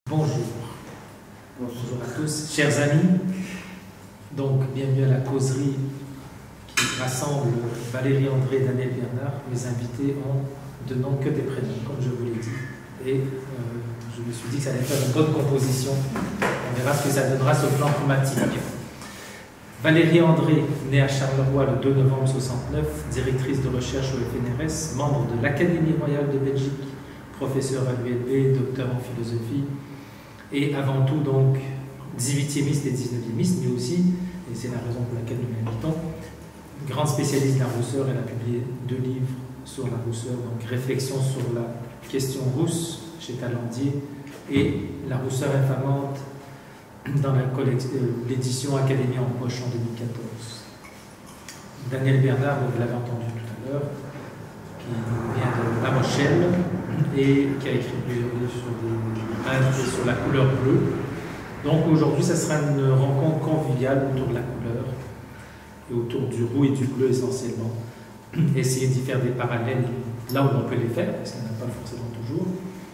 Bonjour. Bonjour à tous, chers amis. Donc, bienvenue à la causerie qui rassemble Valérie André et Daniel Bernard. Mes invités ont de nom que des prénoms, comme je vous l'ai dit. Et je me suis dit que ça allait faire une bonne composition. On verra ce que ça donnera sur le plan chromatique. Valérie André, née à Charleroi le 2 novembre 1969, directrice de recherche au FNRS, membre de l'Académie royale de Belgique, professeure à l'ULB, docteur en philosophie, et avant tout donc 18e et 19e, mais aussi, et c'est la raison pour laquelle nous l'invitons, grande spécialiste de la rousseur. Elle a publié 2 livres sur la rousseur, donc Réflexion sur la question rousse chez Talandier et La rousseur infamante dans l'édition Académie en poche en 2014. Daniel Bernard, vous l'avez entendu tout à l'heure, qui vient de La Rochelle et qui a écrit plusieurs livres sur la couleur bleue. Donc aujourd'hui, ça sera une rencontre conviviale autour de la couleur et autour du roux et du bleu essentiellement. Essayer d'y faire des parallèles là où on peut les faire, parce qu'il n'y en a pas forcément toujours,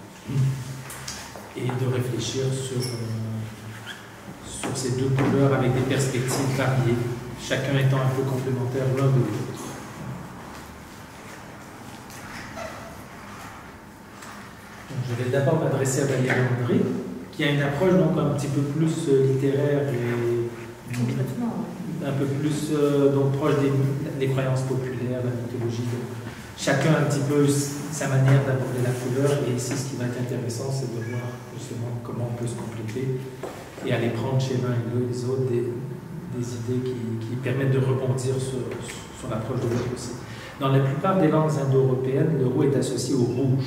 et de réfléchir sur ces deux couleurs avec des perspectives variées, chacun étant un peu complémentaire l'un de l'autre. Je vais d'abord m'adresser à Valérie André, qui a une approche donc un petit peu plus littéraire et un peu plus donc proche des croyances populaires, de la mythologie. Chacun un petit peu sa manière d'aborder la couleur, et ici ce qui va être intéressant, c'est de voir justement comment on peut se compléter et aller prendre chez l'un et les autres des idées qui permettent de rebondir sur l'approche de l'autre aussi. Dans la plupart des langues indo-européennes, le roux est associé au rouge,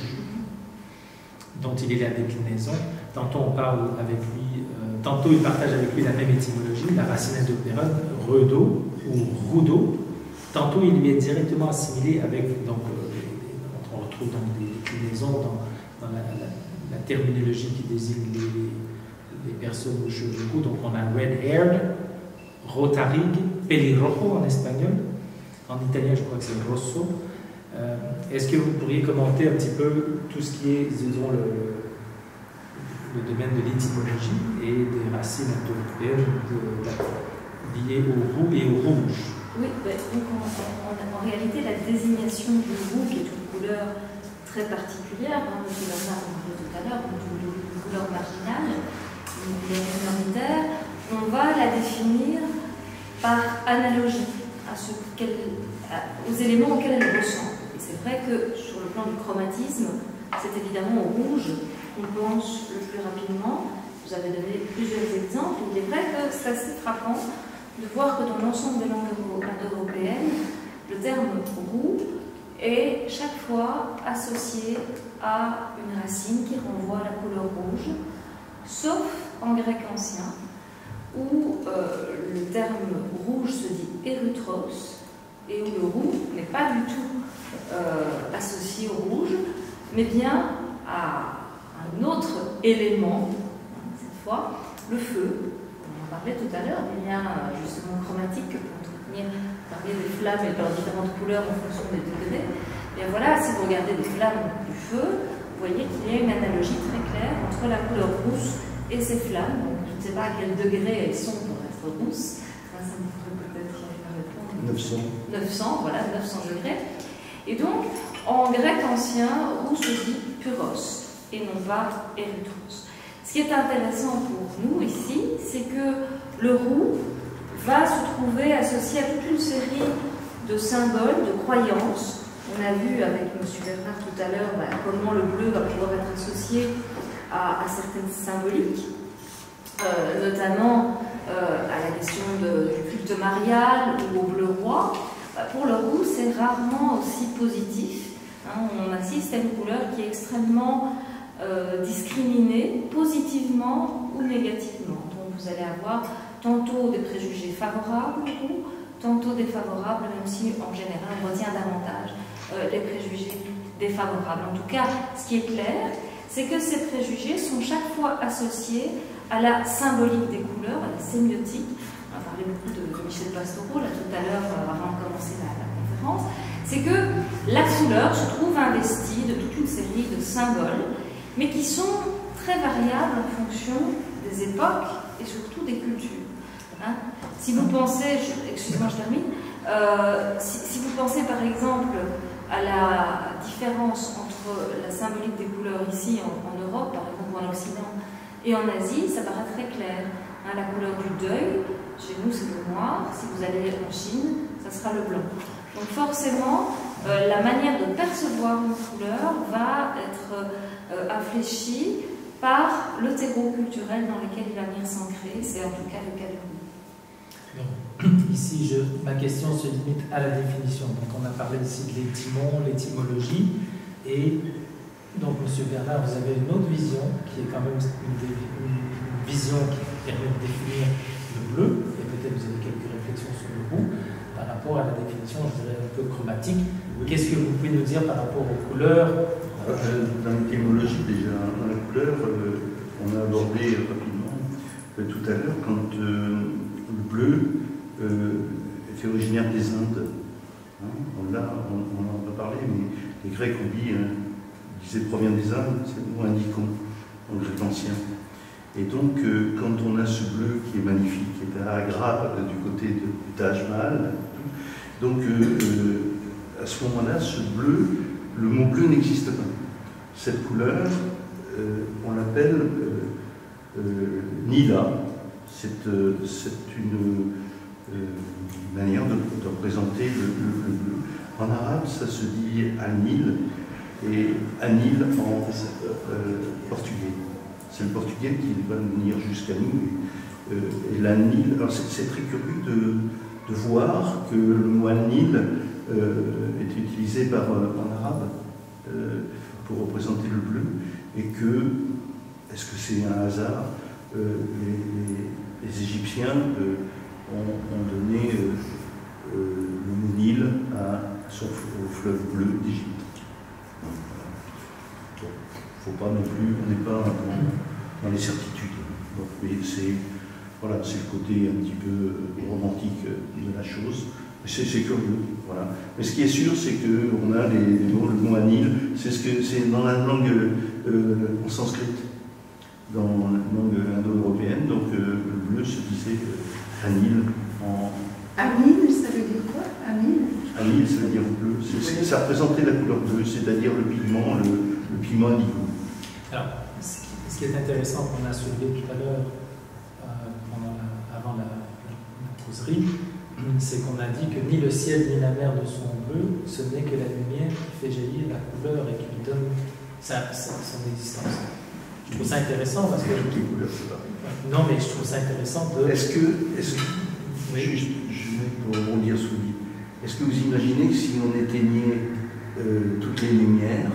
dont il est la déclinaison. Tantôt on parle avec lui, tantôt il partage avec lui la même étymologie, la racine indo-européenne, redo ou rudo. Tantôt il lui est directement assimilé avec, donc, on retrouve donc des déclinaisons dans la terminologie qui désigne les personnes aux cheveux roux. Donc on a red-haired, rotarig, pelirrojo en espagnol. En italien, je crois que c'est rosso. Est-ce que vous pourriez commenter un petit peu tout ce qui est, disons, le domaine de l'étymologie et des racines indo-européennes liées au roux et au rouge? Oui, donc en réalité, la désignation du roux, qui est une couleur très particulière, hein, M. Bernard en parlait tout à l'heure, une couleur marginale, une couleur minoritaire, on va la définir par analogie aux éléments auxquels elle ressemble. Et c'est vrai que sur le plan du chromatisme, c'est évidemment au rouge qu'on pense le plus rapidement. Vous avez donné plusieurs exemples. Il est vrai que c'est assez frappant de voir que dans l'ensemble des langues indo-européennes, le terme roux est chaque fois associé à une racine qui renvoie à la couleur rouge, sauf en grec ancien, où le terme rouge se dit érythros, et où le roux n'est pas du tout associé au rouge, mais bien à un autre élément, cette fois, le feu. On en parlait tout à l'heure, des liens justement chromatiques pour parler des flammes et de leurs différentes couleurs en fonction des degrés. Et voilà, si vous regardez des flammes du feu, vous voyez qu'il y a une analogie très claire entre la couleur rousse et ces flammes. Donc, je ne sais pas à quel degré elles sont pour être rousses. Ça me pourrait peut-être répondre. 900, voilà, 900 degrés. Et donc, en grec ancien, roux se dit puros et non pas érythros. Ce qui est intéressant pour nous ici, c'est que le roux va se trouver associé à toute une série de symboles, de croyances. On a vu avec M. Bernard tout à l'heure comment le bleu va pouvoir être associé à certaines symboliques, notamment à la question du culte marial ou au bleu roi. Pour le roux, c'est rarement aussi positif. Hein. On assiste à une couleur qui est extrêmement discriminée, positivement ou négativement. Donc vous allez avoir tantôt des préjugés favorables au roux, tantôt défavorables, même si en général on retient davantage les préjugés défavorables. En tout cas, ce qui est clair, c'est que ces préjugés sont chaque fois associés à la symbolique des couleurs, à la sémiotique. On a parlé beaucoup de Michel Pastoureau là tout à l'heure avant de commencer la conférence. C'est que la couleur se trouve investie de toute une série de symboles mais qui sont très variables en fonction des époques et surtout des cultures. Hein? Si vous pensez, excusez-moi, je termine, si vous pensez par exemple à la différence entre la symbolique des couleurs ici en Europe, par exemple, ou en Occident, et en Asie, ça paraît très clair. Hein, la couleur du deuil, chez nous c'est le noir, si vous allez en Chine, ça sera le blanc. Donc forcément, la manière de percevoir une couleur va être infléchie par le terreau culturel dans lequel il va venir s'ancrer. C'est en tout cas le cas du rouge. Ici, ma question se limite à la définition. Donc, on a parlé ici de l'étymologie. Et donc, M. Bernard, vous avez une autre vision qui est quand même une vision qui permet de définir le bleu. Et peut-être vous avez quelques réflexions sur le roux par rapport à la définition, je dirais, un peu chromatique. Qu'est-ce que vous pouvez nous dire par rapport aux couleurs? Dans l'étymologie, déjà, dans la couleur, on a abordé rapidement tout à l'heure quand le bleu est originaire des Indes. Hein, on en a parlé, mais les Grecs ont dit, disaient provient des Indes, c'est le mot indicon, en grec ancien. Et donc, quand on a ce bleu qui est magnifique, qui est à Agra, du côté du Taj Mahal, donc à ce moment-là, ce bleu, le mot bleu n'existe pas. Cette couleur, on l'appelle Nila. C'est une manière de représenter le bleu. En arabe, ça se dit Anil, et Anil en portugais. C'est le portugais qui va venir jusqu'à nous. Et l'Anil, alors c'est très curieux de voir que le mot Anil est utilisé en arabe pour représenter le bleu, et que, est-ce que c'est un hasard, les Égyptiens ont donné le mot Nil au fleuve bleu d'Égypte. Il ne faut pas non plus, on n'est pas dans les certitudes. Donc, mais c'est le côté un petit peu romantique de la chose. C'est curieux, voilà. Mais ce qui est sûr, c'est qu'on a le mot Anil, c'est dans la langue en sanskrit, dans la langue indo-européenne, donc le bleu se disait Anil en... Anil, ça veut dire quoi? Anil, ça veut dire bleu. Ça représentait la couleur bleue, c'est-à-dire le pigment indigo. Alors, ce qui est intéressant qu'on a soulevé tout à l'heure, avant la causerie, c'est qu'on a dit que ni le ciel ni la mer ne sont bleus, ce n'est que la lumière qui fait jaillir la couleur et qui lui donne son existence. Je trouve ça intéressant parce que... Non, mais je trouve ça intéressant de... Oui. Juste, je vais pour rebondir sur lui. Est-ce que vous imaginez que si on éteignait toutes les lumières,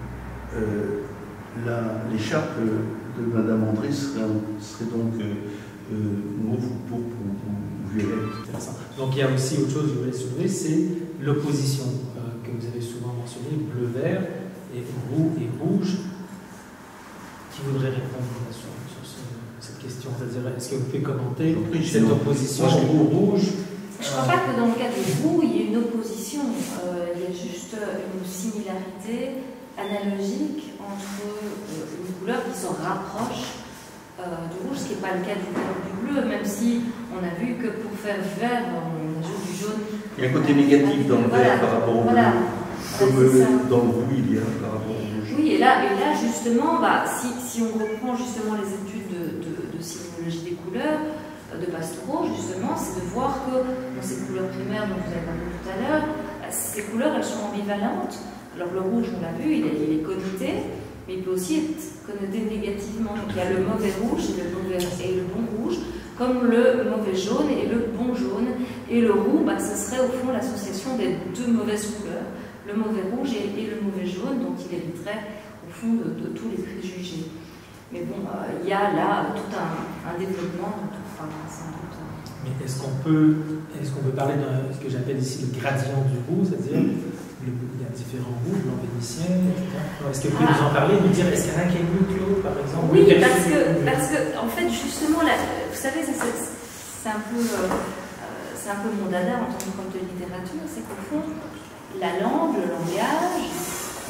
l'écharpe de Madame André serait donc mauve ou pourpre ou violette? Donc il y a aussi autre chose que je voulais soulever, c'est l'opposition que vous avez souvent mentionnée, bleu-vert et roux et rouge. Qui voudrait répondre sur cette question? C'est-à-dire, est-ce que vous pouvez commenter cette opposition roux-rouge? Je ne crois pas que dans le cas du roux, il y ait une opposition. Il y a juste une similarité analogique entre une couleur qui se rapproche du rouge, ce qui n'est pas le cas du bleu, même si on a vu que pour faire vert, on ajoute du jaune. Il y a un côté négatif dans le vert par rapport au bleu, comme dans le roux il y a par rapport au rouge. Oui, et là justement, si on reprend justement les études de simiologie des couleurs, de Pastoureau, justement, c'est de voir que dans ces couleurs primaires dont vous avez parlé tout à l'heure, ces couleurs, elles sont ambivalentes. Alors le rouge, on l'a vu, il est connoté, mais il peut aussi être connoté négativement. Donc il y a le mauvais rouge et le bon rouge, comme le mauvais jaune et le bon jaune. Et le roux, ce serait au fond l'association des deux mauvaises couleurs, le mauvais rouge et le mauvais jaune, donc il éviterait au fond de tous les préjugés. Mais bon, il y a là tout un développement dont on parlera sans doute. Mais est-ce qu'on peut parler de ce que j'appelle ici le gradient du roux, c'est-à-dire il y a différents roux, blanc vénitien, etc. Est-ce que vous pouvez nous en parler, nous dire est-ce qu'il y en a un qui est mieux que l'autre, par exemple? Oui, parce que en fait, justement, vous savez, c'est un peu mon dada en tant que prof de littérature, c'est qu'au fond, la langue, le langage,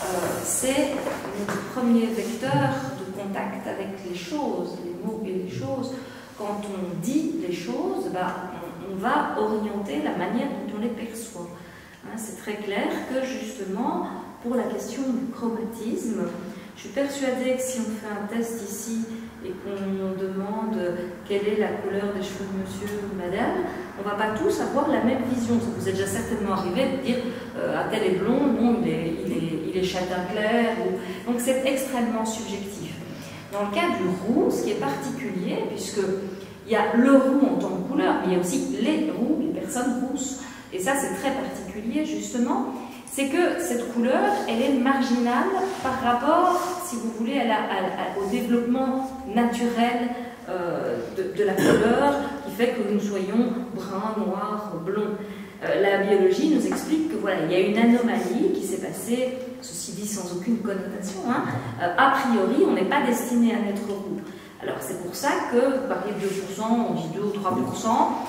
c'est notre premier vecteur de contact avec les choses, les mots et les choses. Quand on dit les choses, on va orienter la manière dont on les perçoit. Hein, c'est très clair que justement, pour la question du chromatisme, je suis persuadée que si on fait un test ici et qu'on demande quelle est la couleur des cheveux de monsieur ou madame, on ne va pas tous avoir la même vision. Ça vous est déjà certainement arrivé de dire un tel est blond, non, il est châtain clair. Donc c'est extrêmement subjectif. Dans le cas du roux, ce qui est particulier, puisqu'il y a le roux en tant que couleur, mais il y a aussi les roux, les personnes rousses. Et ça, c'est très particulier, justement. C'est que cette couleur, elle est marginale par rapport, si vous voulez, au développement naturel de la couleur qui fait que nous soyons brun, noir, blond. La biologie nous explique que voilà, il y a une anomalie qui s'est passée, ceci dit sans aucune connotation, hein, a priori, on n'est pas destiné à naître roux. Alors c'est pour ça que, vous parlez de 2%, on dit 2 ou 3%.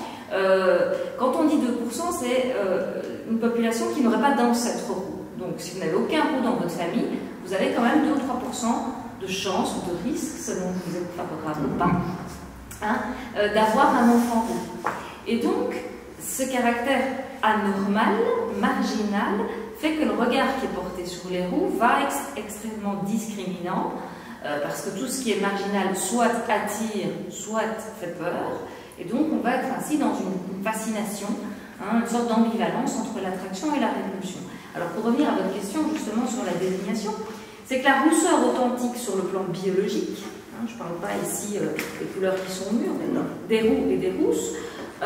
Quand on dit 2%, c'est une population qui n'aurait pas d'ancêtre roux. Donc si vous n'avez aucun roux dans votre famille, vous avez quand même 2 ou 3% de chance ou de risque, selon que vous êtes favorable ou pas, hein, d'avoir un enfant roux. Et donc, ce caractère anormal, marginal, fait que le regard qui est porté sur les roux va être extrêmement discriminant, parce que tout ce qui est marginal soit attire, soit fait peur. Et donc, on va être ainsi dans une fascination, hein, une sorte d'ambivalence entre l'attraction et la répulsion. Alors, pour revenir à votre question, justement, sur la désignation, c'est que la rousseur authentique sur le plan biologique, hein, je ne parle pas ici des couleurs qui sont mûres, mais des roux et des rousses,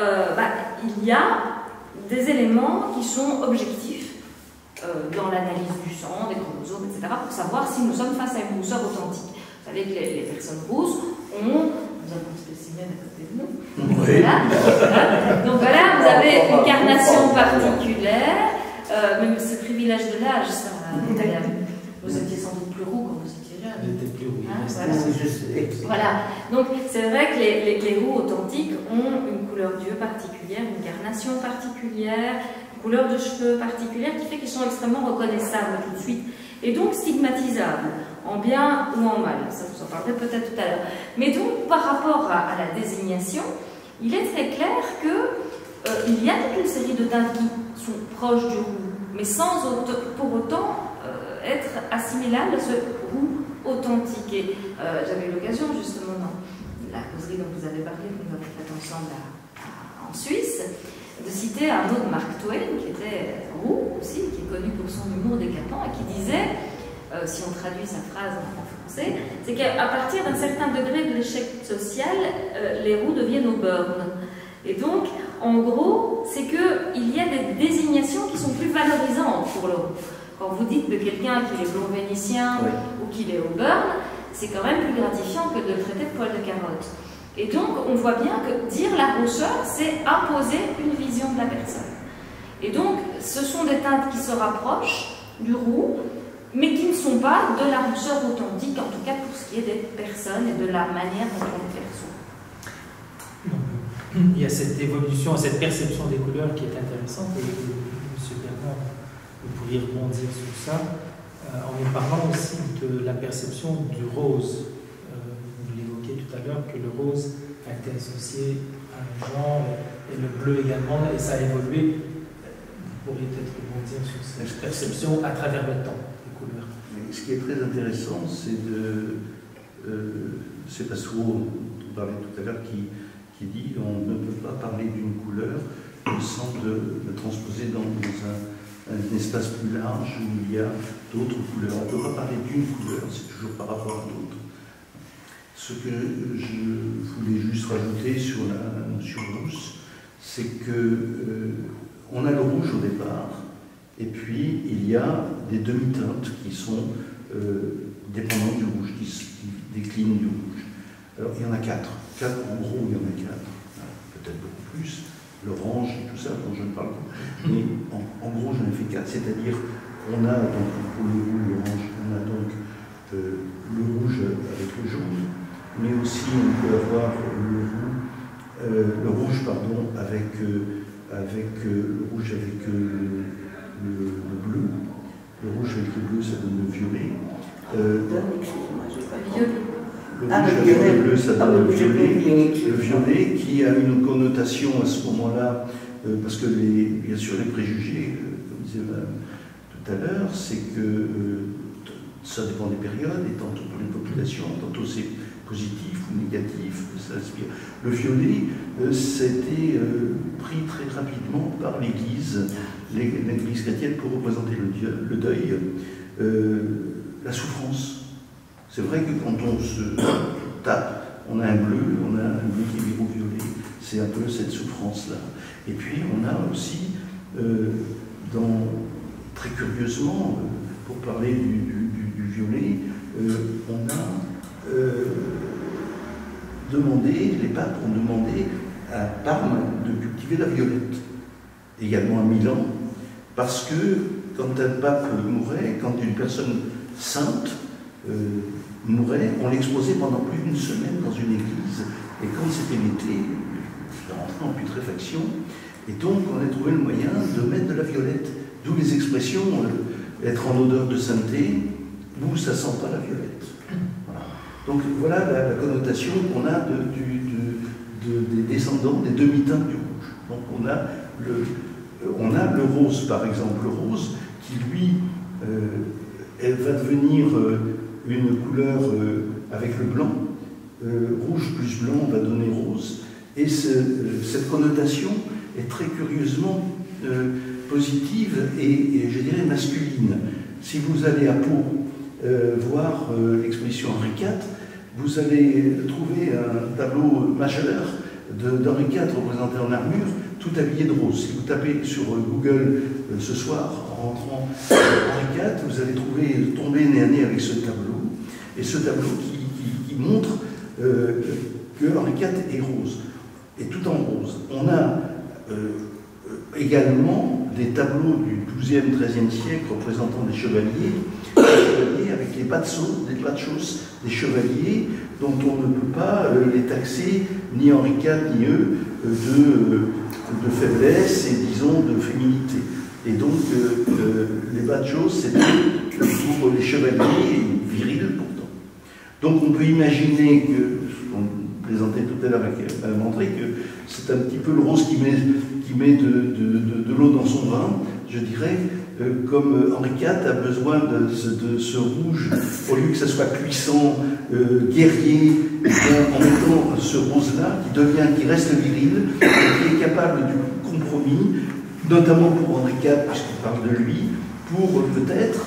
il y a des éléments qui sont objectifs dans l'analyse du sang, des chromosomes, etc., pour savoir si nous sommes face à une rousseur authentique. Vous savez que les personnes rousses ont... Nous avons un spécimen à côté de nous. Oui. Voilà. Donc voilà, vous avez une carnation particulière. Même ce privilège de l'âge, ça, vous étiez sans doute plus roux quand vous étiez jeune. J'étais plus roux. Hein, voilà. Donc c'est vrai que les roux authentiques ont une couleur d'yeux particulière, une carnation particulière, une couleur de cheveux particulière qui fait qu'ils sont extrêmement reconnaissables tout de suite et donc stigmatisables, en bien ou en mal. Ça vous en parlerai peut-être tout à l'heure. Mais donc par rapport à la désignation, il est très clair qu'il y a toute une série de teintes qui sont proches du roux, mais sans pour autant être assimilables à ce roux authentique. Et j'avais eu l'occasion justement dans la causerie dont vous avez parlé, que nous avons faite ensemble en Suisse, de citer un mot de Mark Twain, qui était roux aussi, qui est connu pour son humour décapant, et qui disait, si on traduit sa phrase en français, c'est qu'à partir d'un certain degré de l'échec social, les roux deviennent au burn. Et donc, en gros, c'est qu'il y a des désignations qui sont plus valorisantes pour le roux. Quand vous dites de quelqu'un qu'il est blond vénitien ou qu'il est au burn, c'est quand même plus gratifiant que de le traiter de poil de carotte. Et donc, on voit bien que dire la rousseur, c'est imposer une vision de la personne. Et donc, ce sont des teintes qui se rapprochent du roux, mais qui ne sont pas de la rousseur authentique, en tout cas pour ce qui est des personnes et de la manière dont on les perçoit. Il y a cette évolution, cette perception des couleurs qui est intéressante, et M. Bernard, vous pourriez rebondir sur ça, en nous parlant aussi de la perception du rose. Vous l'évoquiez tout à l'heure, que le rose a été associé à un genre, et le bleu également, et ça a évolué. Vous pourriez peut-être rebondir sur cette perception à travers le temps des couleurs. Mais ce qui est très intéressant, c'est de... c'est Passereau, on parlait tout à l'heure, qui dit on ne peut pas parler d'une couleur sans le transposer dans un espace plus large où il y a d'autres couleurs. On ne peut pas parler d'une couleur, c'est toujours par rapport à d'autres. Ce que je voulais juste rajouter sur la notion rousse, c'est que on a le rouge au départ, et puis il y a des demi-teintes qui sont dépendantes du rouge, qui déclinent du rouge. Alors il y en a 4. En gros, il y en a 4. Peut-être beaucoup plus. L'orange et tout ça, dont je ne parle pas. Mais en gros, j'en ai fait 4. C'est-à-dire, on a donc pour le roux, l'orange, on a donc le rouge avec le jaune, mais aussi on peut avoir le rouge pardon, avec le rouge avec le bleu. Le rouge avec le bleu, ça donne le violet. Excusez-moi, je n'ai pas Violet. Le rouge avec le bleu, ça donne le violet. Le violet qui a une connotation à ce moment-là, parce que bien sûr les préjugés, comme disait Madame tout à l'heure, c'est que ça dépend des périodes, et tantôt pour les populations, tantôt c'est positif ou négatif, ça inspire. Le violet, c'était pris très rapidement par l'Église, l'Église chrétienne, pour représenter le deuil, la souffrance. C'est vrai que quand on se tape, on a un bleu qui vire au violet. C'est un peu cette souffrance-là. Et puis on a aussi, très curieusement, pour parler du violet, on a les papes ont demandé à Parme de cultiver la violette, également à Milan, parce que quand un pape mourait, quand une personne sainte mourait, on l'exposait pendant plus d'une semaine dans une église, et quand c'était l'été, il rentrait en putréfaction, et donc on a trouvé le moyen de mettre de la violette, d'où les expressions être en odeur de sainteté, ou ça sent pas la violette. Voilà. Donc voilà la connotation qu'on a des descendants des demi-teintes du rouge. Donc on a le rose, par exemple, le rose, qui lui, elle va devenir une couleur avec le blanc. Rouge plus blanc va donner rose. Et cette connotation est très curieusement positive et je dirais masculine. Si vous allez à Pau voir l'exposition Henri IV, vous allez trouver un tableau majeur d'Henri IV représenté en armure, tout habillé de rose. Si vous tapez sur Google ce soir, en rentrant Henri IV, vous allez tomber nez à nez avec ce tableau. Et ce tableau qui montre que Henri IV est rose, et tout en rose. On a également des tableaux du XIIe, XIIIe siècle représentant des chevaliers avec les pachos, des chevaliers dont on ne peut pas les taxer, ni Henri IV ni eux, de faiblesse et disons de féminité. Et donc les pachos, c'était pour les chevaliers virils pourtant. Donc on peut imaginer que, on plaisantait tout à l'heure avec Mme André, que c'est un petit peu le rose qui met de l'eau dans son vin, je dirais, comme Henri IV a besoin de ce rouge, au lieu que ça soit puissant, guerrier, en mettant ce rose-là qui reste viril, et qui est capable du compromis, notamment pour Henri IV, puisqu'on parle de lui, pour peut-être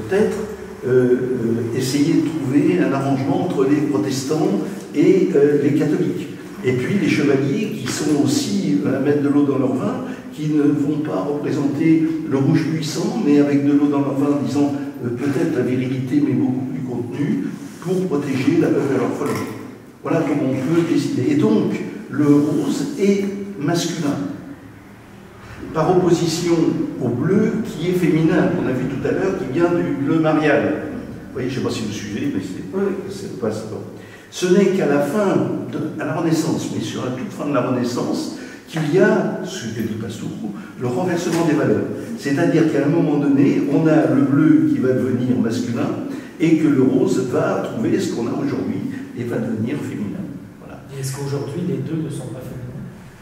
essayer de trouver un arrangement entre les protestants et les catholiques. Et puis les chevaliers qui sont aussi à mettre de l'eau dans leur vin, qui ne vont pas représenter le rouge puissant, mais avec de l'eau dans leur vin, disons peut-être la virilité, mais beaucoup plus contenue, pour protéger la veuve et l'orphelin. Voilà comment on peut décider. Et donc, le rose est masculin, par opposition au bleu qui est féminin, qu'on a vu tout à l'heure, qui vient du bleu marial. Vous voyez, je ne sais pas si vous suivez, mais c'est pas ça. Ce n'est qu'à la fin, à la Renaissance, mais sur la toute fin de la Renaissance, qu'il y a, ce que dit Pastourou, le renversement des valeurs. C'est-à-dire qu'à un moment donné, on a le bleu qui va devenir masculin et que le rose va trouver ce qu'on a aujourd'hui et va devenir féminin. Voilà. Et est-ce qu'aujourd'hui, les deux ne sont pas féminins?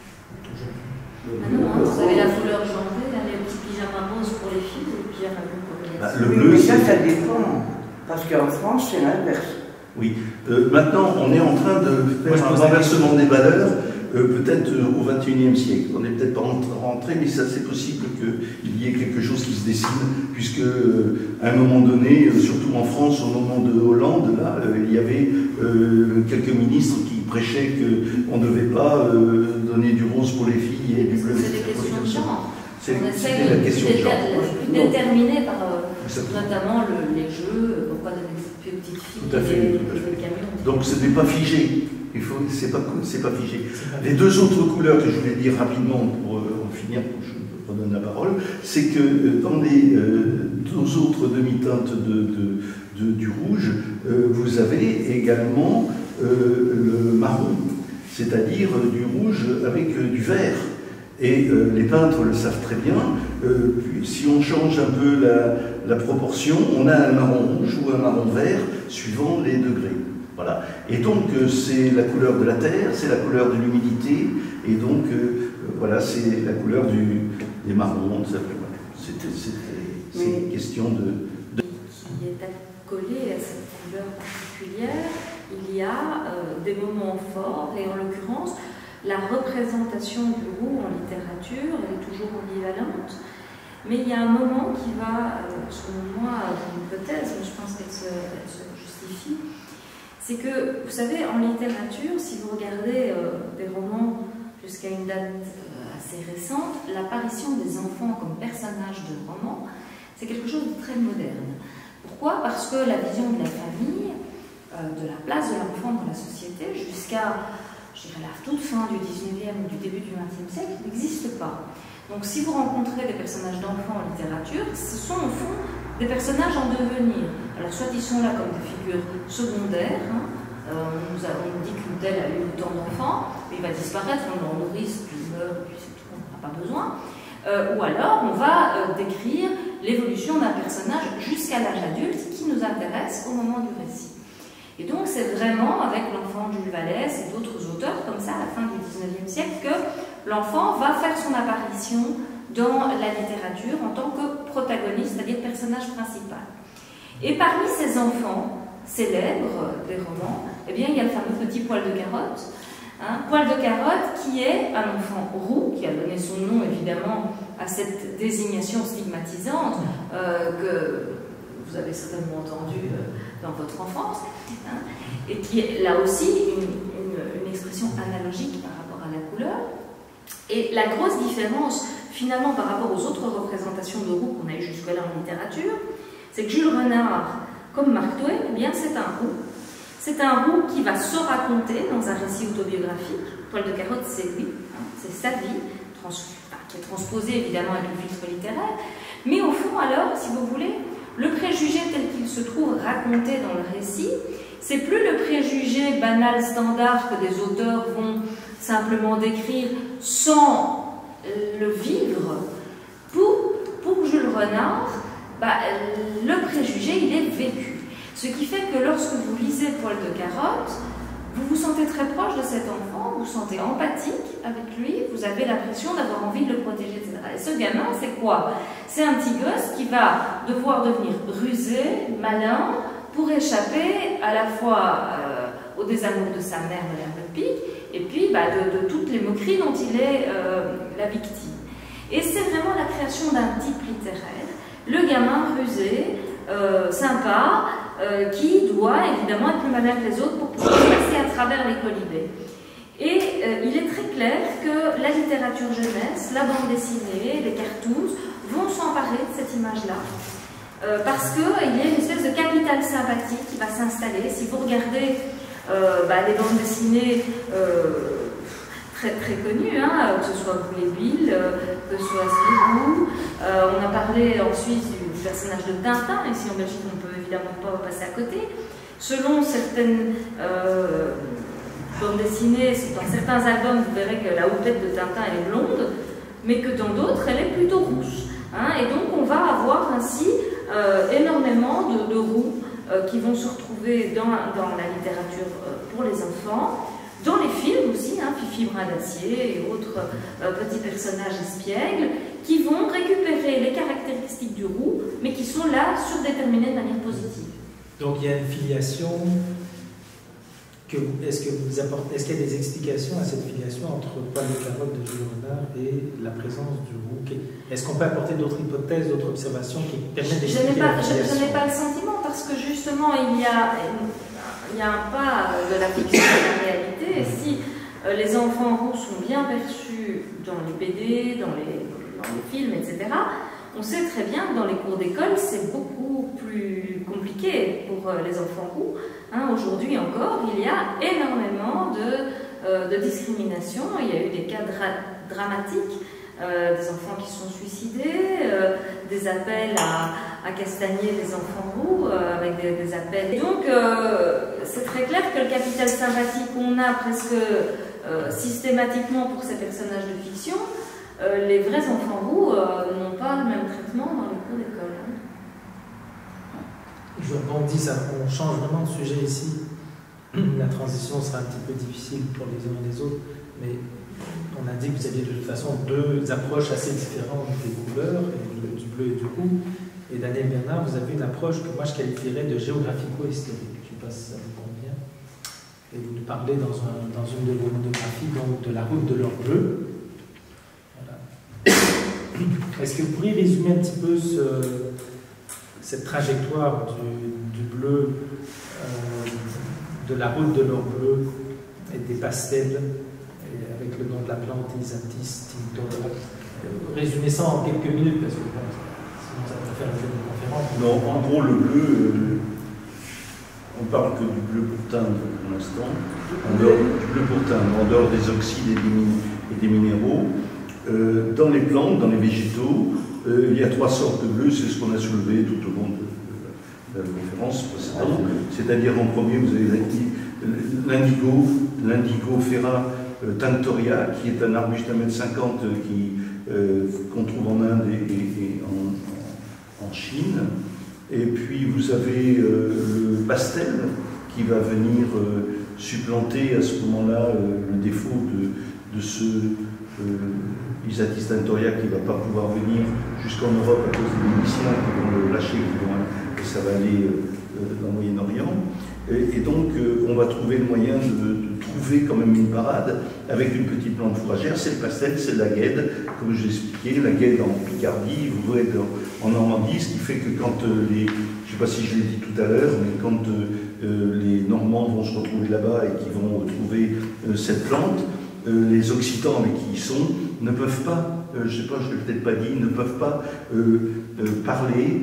Non, vous avez la couleur genrée, les petits pyjamas roses pour les filles et les pyjamas bleus pour les garçons. Le bleu, mais ça dépend. Parce qu'en France, c'est l'inverse. Oui. Maintenant, on est en train de faire un renversement des valeurs, peut-être au XXIe siècle. On n'est peut-être pas rentré, mais ça c'est possible qu'il y ait quelque chose qui se dessine, puisque à un moment donné, surtout en France, au moment de Hollande, là, il y avait quelques ministres qui prêchaient qu'on ne devait pas donner du rose pour les filles et du bleu. C'est des questions de genre. On essaie la question de genre. de déterminer par notamment les jeux, pourquoi donner des petites filles tout à fait, et tout à fait. les camions. Donc ce n'est pas figé. C'est pas figé. Les deux autres couleurs que je voulais dire rapidement pour en finir, pour que je redonne la parole, c'est que dans les deux autres demi-teintes du rouge, vous avez également le marron, c'est-à-dire du rouge avec du vert. Et les peintres le savent très bien. Puis, si on change un peu la proportion, on a un marron rouge ou un marron vert suivant les degrés. Voilà. Et donc c'est la couleur de la terre, c'est la couleur de l'humidité, et donc voilà, c'est la couleur des marrons. C'est une question de... Qui est accolé à cette couleur particulière, il y a des moments forts, et en l'occurrence, la représentation du roux en littérature, elle est toujours ambivalente, mais il y a un moment qui va, selon moi, une hypothèse, mais je pense qu'elle se justifie, c'est que, vous savez, en littérature, si vous regardez des romans jusqu'à une date assez récente, l'apparition des enfants comme personnages de romans, c'est quelque chose de très moderne. Pourquoi? Parce que la vision de la famille, de la place de l'enfant dans la société, jusqu'à, je dirais, la toute fin du 19e ou du début du 20e siècle, n'existe pas. Donc si vous rencontrez des personnages d'enfants en littérature, ce sont au fond des personnages en devenir. Alors soit ils sont là comme des figures secondaires, hein, on nous dit qu'une telle a eu autant d'enfants, il va disparaître, on l'en nourrit, puis il meurt, puis c'est tout, on n'a pas besoin. Ou alors on va décrire l'évolution d'un personnage jusqu'à l'âge adulte qui nous intéresse au moment du récit. Et donc c'est vraiment avec l'enfant de Jules Vallès et d'autres auteurs comme ça à la fin du 19e siècle que l'enfant va faire son apparition dans la littérature en tant que protagoniste, c'est-à-dire personnage principal. Et parmi ces enfants célèbres des romans, eh bien, il y a le fameux petit Poil de Carotte. Hein, Poil de Carotte qui est un enfant roux, qui a donné son nom évidemment à cette désignation stigmatisante que vous avez certainement entendu dans votre enfance, hein, et qui est là aussi une expression analogique par rapport à la couleur. Et la grosse différence finalement par rapport aux autres représentations de roux qu'on a eu jusque-là en littérature, c'est que Jules Renard, comme Mark Twain, eh bien c'est un roux. C'est un roux qui va se raconter dans un récit autobiographique. Poil de Carotte, c'est lui, hein, c'est sa vie, qui est transposée évidemment avec le filtre littéraire. Mais au fond, alors, si vous voulez, le préjugé tel qu'il se trouve raconté dans le récit, c'est plus le préjugé banal standard que des auteurs vont simplement décrire sans le vivre. Pour Jules Renard, le préjugé, il est vécu. Ce qui fait que lorsque vous lisez Poil de Carotte, vous vous sentez très proche de cet enfant, vous vous sentez empathique avec lui, vous avez l'impression d'avoir envie de le protéger, etc. Et ce gamin, c'est quoi? C'est un petit gosse qui va devoir devenir rusé, malin, pour échapper à la fois au désamour de sa mère, Madame Le Pic, et puis de toutes les moqueries dont il est la victime. Et c'est vraiment la création d'un type littéraire, le gamin rusé, sympa, qui doit évidemment être plus malin que les autres pour pouvoir passer à travers les colibés. Et il est très clair que la littérature jeunesse, la bande dessinée, les cartoons vont s'emparer de cette image-là. Parce qu'il y a une espèce de capital sympathique qui va s'installer. Si vous regardez les bandes dessinées très connues, hein, que ce soit Boulet Bill, que ce soit Spirou, on a parlé ensuite du personnage de Tintin, ici en Belgique on ne peut évidemment pas passer à côté. Selon certaines bandes dessinées, dans certains albums, vous verrez que la houppette de Tintin elle est blonde, mais que dans d'autres elle est plutôt rousse. Hein, et donc on va avoir ainsi énormément de roux qui vont se retrouver dans la littérature pour les enfants, dans les films aussi, hein, Fifi Brin d'Acier et autres petits personnages espiègles, qui vont récupérer les caractéristiques du roux, mais qui sont là surdéterminées de manière positive. Donc il y a une filiation. Est-ce qu'il y a des explications à cette filiation entre Poil de Carotte de Jules Renard et la présence du roux? Est-ce qu'on peut apporter d'autres hypothèses, d'autres observations qui permettent d'expliquer la filiation? Je n'ai pas le sentiment, parce que justement, il y a un pas de la fiction à la réalité. Et si les enfants roux sont bien perçus dans les BD, dans les films, etc., on sait très bien que dans les cours d'école, c'est beaucoup plus compliqué pour les enfants roux. Hein, aujourd'hui encore, il y a énormément de discrimination. Il y a eu des cas dramatiques, des enfants qui sont suicidés, des appels à castagner les enfants roux, avec des appels. Et donc, c'est très clair que le capital sympathique qu'on a presque systématiquement pour ces personnages de fiction, les vrais enfants roux n'ont pas le même traitement dans les cours d'école. Hein. Je rebondis, on change vraiment de sujet ici. La transition sera un petit peu difficile pour les uns et les autres, mais on a dit que vous aviez de toute façon deux approches assez différentes des couleurs, du bleu et du roux. Et Daniel Bernard, vous avez une approche que moi je qualifierais de géographico-historique. Je ne sais pas si ça vous convient. Et vous nous parlez dans une de vos monographies donc, de la route de l'or bleu. Voilà. Est-ce que vous pourriez résumer un petit peu cette trajectoire du bleu, de la route de l'or bleu et des pastels, avec le nom de la plante Isatis tinctora? Résumez ça en quelques minutes, parce que bon, sinon ça va faire une conférence. Non, en gros, le bleu, on parle que du bleu pourtain pour l'instant, en dehors du bleu pourtain, en dehors des oxydes et des minéraux. Dans les plantes, dans les végétaux, il y a trois sortes de bleu, c'est ce qu'on a soulevé tout au long de la conférence précédente. C'est-à-dire en premier, vous avez l'indigo ferra tinctoria, qui est un arbuste à 1,50 m qu'on trouve en Inde et en Chine. Et puis vous avez le pastel qui va venir supplanter à ce moment-là le défaut de ce Isatis tinctoria qui ne va pas pouvoir venir jusqu'en Europe à cause des miliciens qui vont le lâcher, et ça va aller dans le Moyen-Orient. Et donc on va trouver le moyen de trouver quand même une parade avec une petite plante fourragère, c'est le pastel, c'est la guêde, comme je l'ai expliqué, la guêde en Picardie, vous voyez en Normandie, ce qui fait que quand je ne sais pas si je l'ai dit tout à l'heure, mais quand les Normands vont se retrouver là-bas et qu'ils vont trouver cette plante, les Occitans avec qui ils sont ne peuvent pas, je ne sais pas, je ne l'ai peut-être pas dit, ne peuvent pas parler,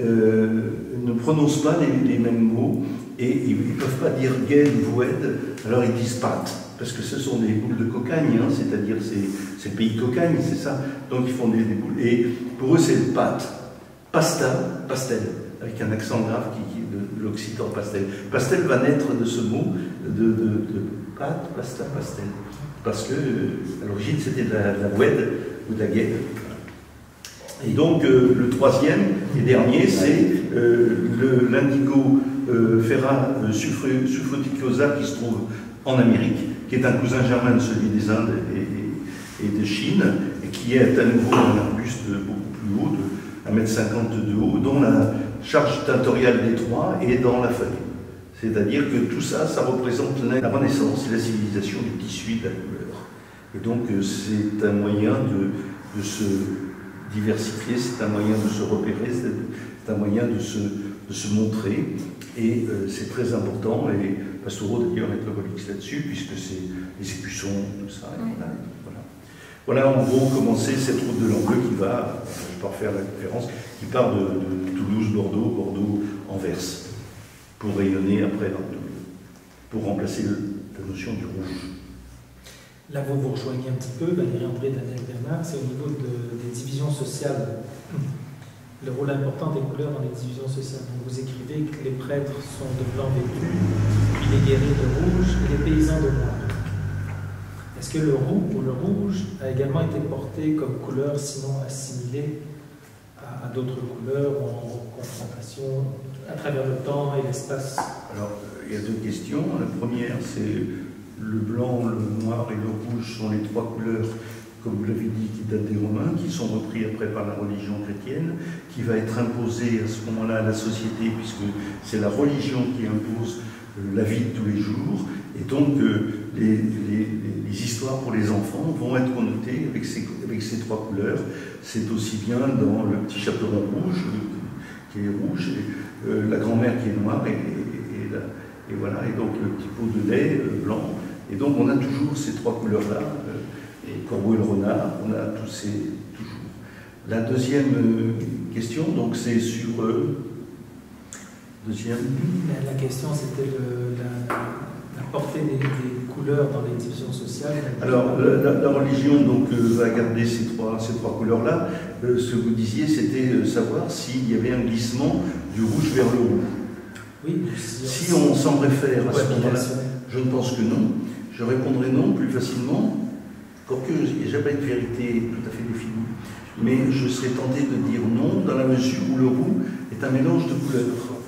ne prononcent pas les mêmes mots, et ils ne peuvent pas dire guêde ou voued, alors ils disent pâte, parce que ce sont des boules de cocagne, hein, c'est-à-dire c'est le pays de cocagne, c'est ça, donc ils font des boules, et pour eux c'est pâte, pasta, pastel, avec un accent grave qui est de l'occitan pastel. Pastel va naître de ce mot de pâte, pasta, pastel, parce que à l'origine c'était de la voued ou de la guêde. Et donc le troisième et dernier, c'est l'indigo ferra sulfoticosa qui se trouve en Amérique, qui est un cousin germain de celui des Indes et de Chine, et qui est à nouveau un arbuste beaucoup plus haut, de 1,50 m de haut, dont la charge tinctoriale des trois est dans la feuille. C'est-à-dire que tout ça, ça représente la renaissance et la civilisation du tissu et de la couleur. Et donc c'est un moyen de se diversifier, c'est un moyen de se repérer, c'est un moyen de se montrer, et c'est très important, et Pastoureau d'ailleurs est le relix là-dessus, puisque c'est les écussons, tout ça, et voilà en gros comment c'est cette route de l'an bleu qui va, je ne vais pas refaire la conférence, qui part de Toulouse, Bordeaux, Anvers, pour rayonner après dans le bleu, pour remplacer la notion du rouge. Là, vous vous rejoignez un petit peu, Valérie André, Daniel Bernard, c'est au niveau des divisions sociales, le rôle important des couleurs dans les divisions sociales. Donc vous écrivez que les prêtres sont de blanc vêtus, puis les guerriers de rouge et les paysans de noir. Est-ce que le roux ou le rouge a également été porté comme couleur, sinon assimilé à d'autres couleurs ou en confrontation à travers le temps et l'espace? Alors, il y a deux questions. La première, c'est le blanc, le noir et le rouge sont les trois couleurs, comme vous l'avez dit, qui datent des Romains, qui sont repris après par la religion chrétienne, qui va être imposée à ce moment-là à la société, puisque c'est la religion qui impose la vie de tous les jours, et donc les histoires pour les enfants vont être connotées avec ces trois couleurs. C'est aussi bien dans le petit chaperon rouge, qui est rouge, et la grand-mère qui est noire, et voilà, et donc le petit pot de lait blanc. Et donc on a toujours ces trois couleurs-là, le corbeau et le renard, on a tous ces toujours. La deuxième question, donc c'est sur deuxième. La question c'était la portée des couleurs dans les divisions sociales. Alors la religion donc va garder ces trois couleurs-là. Ce que vous disiez, c'était savoir s'il y avait un glissement du rouge vers le rouge. Oui. Si on s'en réfère à ce moment-là, je ne pense que non. Je répondrai non plus facilement, Quoique il n'y a jamais une vérité tout à fait définie, mais je serais tenté de dire non, dans la mesure où le roux est un mélange de couleurs.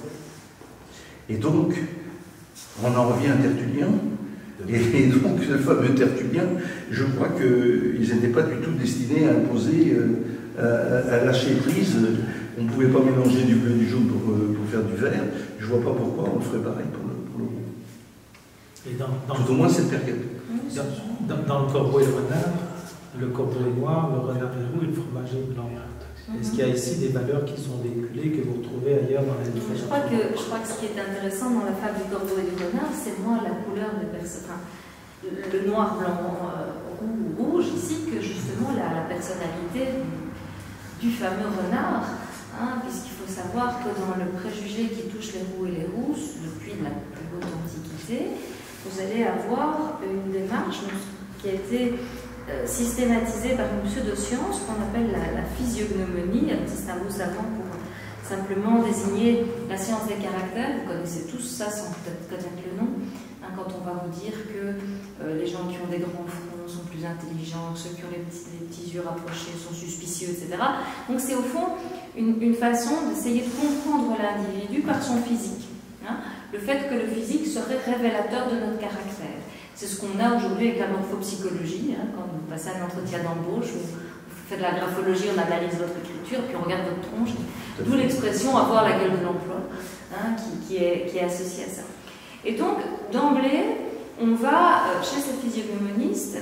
Et donc, on en revient à Tertullien, et donc le fameux Tertullien, je crois qu'ils n'étaient pas du tout destinés à imposer, à lâcher prise. On ne pouvait pas mélanger du bleu et du jaune pour faire du vert. Je ne vois pas pourquoi on le ferait pareil pour le roux. Et tout au moins cette période. Dans le corbeau et le corbeau est noir, le renard est roux et le fromage est blanc. Est-ce qu'il y a ici des valeurs qui sont véhiculées, que vous retrouvez ailleurs dans la littérature? Je crois que ce qui est intéressant dans la fable du corbeau et du renard, c'est moins la couleur des personnages. Le noir, blanc, roux ou rouge, ici, que justement la personnalité du fameux renard, hein, puisqu'il faut savoir que dans le préjugé qui touche les roux et les rousses, depuis la plus haute antiquité, vous allez avoir une démarche qui a été systématisée par une pseudo-science qu'on appelle la physiognomonie. C'est un mot savant pour simplement désigner la science des caractères. Vous connaissez tous ça sans peut-être connaître le nom. Hein, quand on va vous dire que les gens qui ont des grands fronts sont plus intelligents, que ceux qui ont les petits yeux rapprochés sont suspicieux, etc. Donc c'est au fond une façon d'essayer de comprendre l'individu par son physique. Hein. Le fait que le physique serait révélateur de notre caractère. C'est ce qu'on a aujourd'hui avec la morphopsychologie. Hein, quand vous passez un entretien d'embauche, vous faites de la graphologie, on analyse votre écriture, puis on regarde votre tronche. D'où l'expression avoir la gueule de l'emploi, hein, qui est associée à ça. Et donc, d'emblée, on va, chez ces physiognomonistes,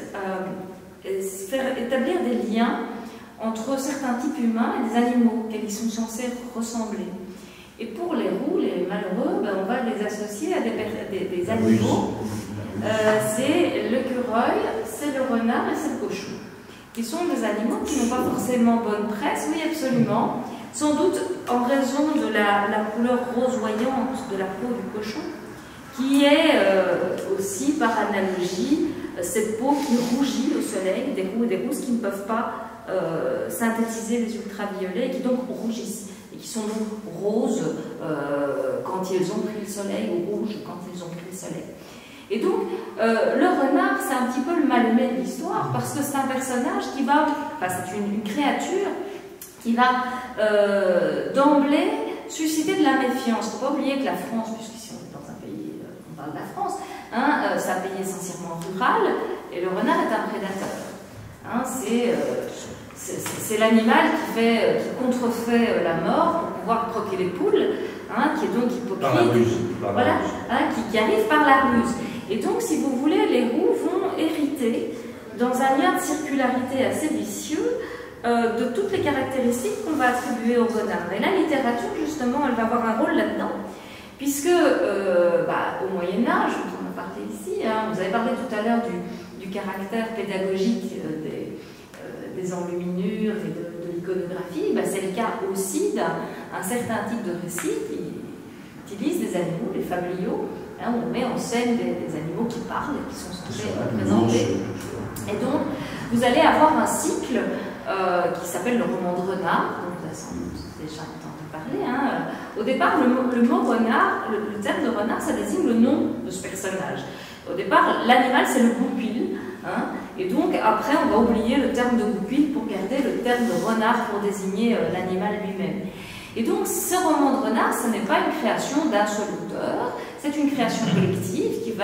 faire établir des liens entre certains types humains et des animaux auxquels ils sont censés ressembler. Et pour les roux, les malheureux, ben, on va les associer à des animaux. C'est l'écureuil, c'est le renard et c'est le cochon, qui sont des animaux qui n'ont pas forcément bonne presse, oui absolument, sans doute en raison de la couleur roseoyante de la peau du cochon, qui est aussi par analogie cette peau qui rougit au soleil, des roux et des rousses qui ne peuvent pas synthétiser les ultraviolets et qui donc rougissent. Et qui sont donc roses quand ils ont pris le soleil, ou rouges quand ils ont pris le soleil. Et donc, le renard, c'est un petit peu le mal aimé de l'histoire, parce que c'est un personnage qui va, enfin c'est une créature qui va d'emblée susciter de la méfiance. Il ne faut pas oublier que la France, puisqu'ici on est dans un pays, on parle de la France, hein, c'est un pays essentiellement rural, et le renard est un prédateur. Hein, c'est l'animal qui contrefait la mort pour pouvoir croquer les poules, hein, qui est donc hypocrite, par la ruse, voilà, hein, qui arrive par la ruse. Et donc, si vous voulez, les roux vont hériter, dans un lien de circularité assez vicieux, de toutes les caractéristiques qu'on va attribuer au renard. Et la littérature, justement, elle va avoir un rôle là-dedans, puisque au Moyen-Âge, on en a parlé ici, hein, vous avez parlé tout à l'heure du caractère pédagogique des enluminures et de l'iconographie, c'est le cas aussi d'un certain type de récit qui utilise des animaux, les fabliaux, hein, où on met en scène des animaux qui parlent et qui sont censés représenter. Et donc, vous allez avoir un cycle qui s'appelle le roman de renard, donc vous avez sans doute déjà entendu parler. Hein. Au départ, le mot renard, le terme de renard, ça désigne le nom de ce personnage. Au départ, l'animal, c'est le goupil. Hein, et donc, après, on va oublier le terme de goupil pour garder le terme de renard pour désigner l'animal lui-même. Et donc, ce roman de renard, ce n'est pas une création d'un seul auteur, c'est une création collective qui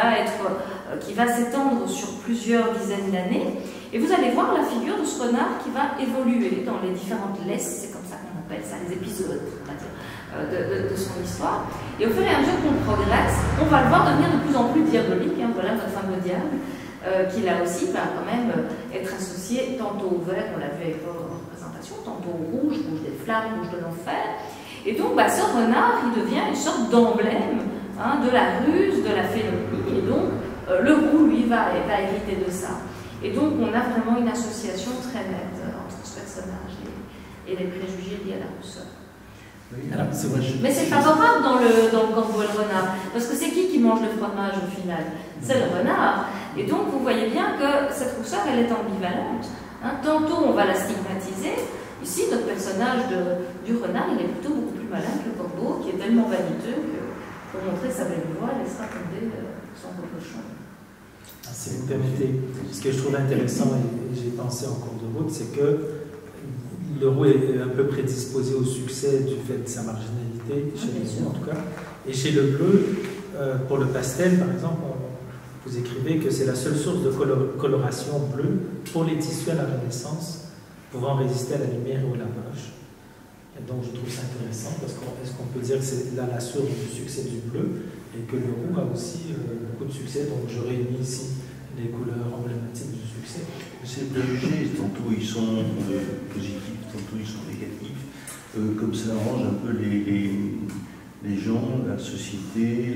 va s'étendre sur plusieurs dizaines d'années. Et vous allez voir la figure de ce renard qui va évoluer dans les différentes laisses, c'est comme ça qu'on appelle ça, les épisodes, on va dire, de son histoire. Et au fur et à mesure qu'on progresse, on va le voir devenir de plus en plus diabolique. Hein, voilà notre fameux diable, qui là aussi va quand même être associé tantôt au vert, on l'a vu avec vos représentations, tantôt au rouge, rouge des flammes, rouge de l'enfer. Et donc ce renard, il devient une sorte d'emblème, hein, de la ruse, de la félonie, et donc le roux, lui, va hériter de ça. Et donc on a vraiment une association très nette entre ce personnage et les préjugés liés à la rousseur. Oui, alors, mais c'est favorable dans le corbeau et le renard, parce que c'est qui mange le fromage au final? C'est le renard. Et donc vous voyez bien que cette rousseur, elle est ambivalente. Hein, tantôt on va la stigmatiser. Ici, notre personnage du renard, il est plutôt beaucoup plus malin que le corbeau, qui est tellement vaniteux que pour montrer sa belle voix, elle laissera tomber son reprochon. Si vous me permettez, ce que je trouve intéressant, et j'ai pensé en cours de route, c'est que le roux est un peu prédisposé au succès du fait de sa marginalité, chez les roux en tout cas. Et chez le bleu, pour le pastel par exemple, vous écrivez que c'est la seule source de coloration bleue pour les tissus à la Renaissance, pouvant résister à la lumière et au lavage. Et donc je trouve ça intéressant, parce qu'on peut dire que c'est là la source du succès du bleu, et que le roux a aussi beaucoup de succès, donc je réunis ici les couleurs emblématiques du succès. C'est préjugés, tantôt ils sont positifs, tantôt ils sont négatifs, comme ça arrange un peu les gens, la société,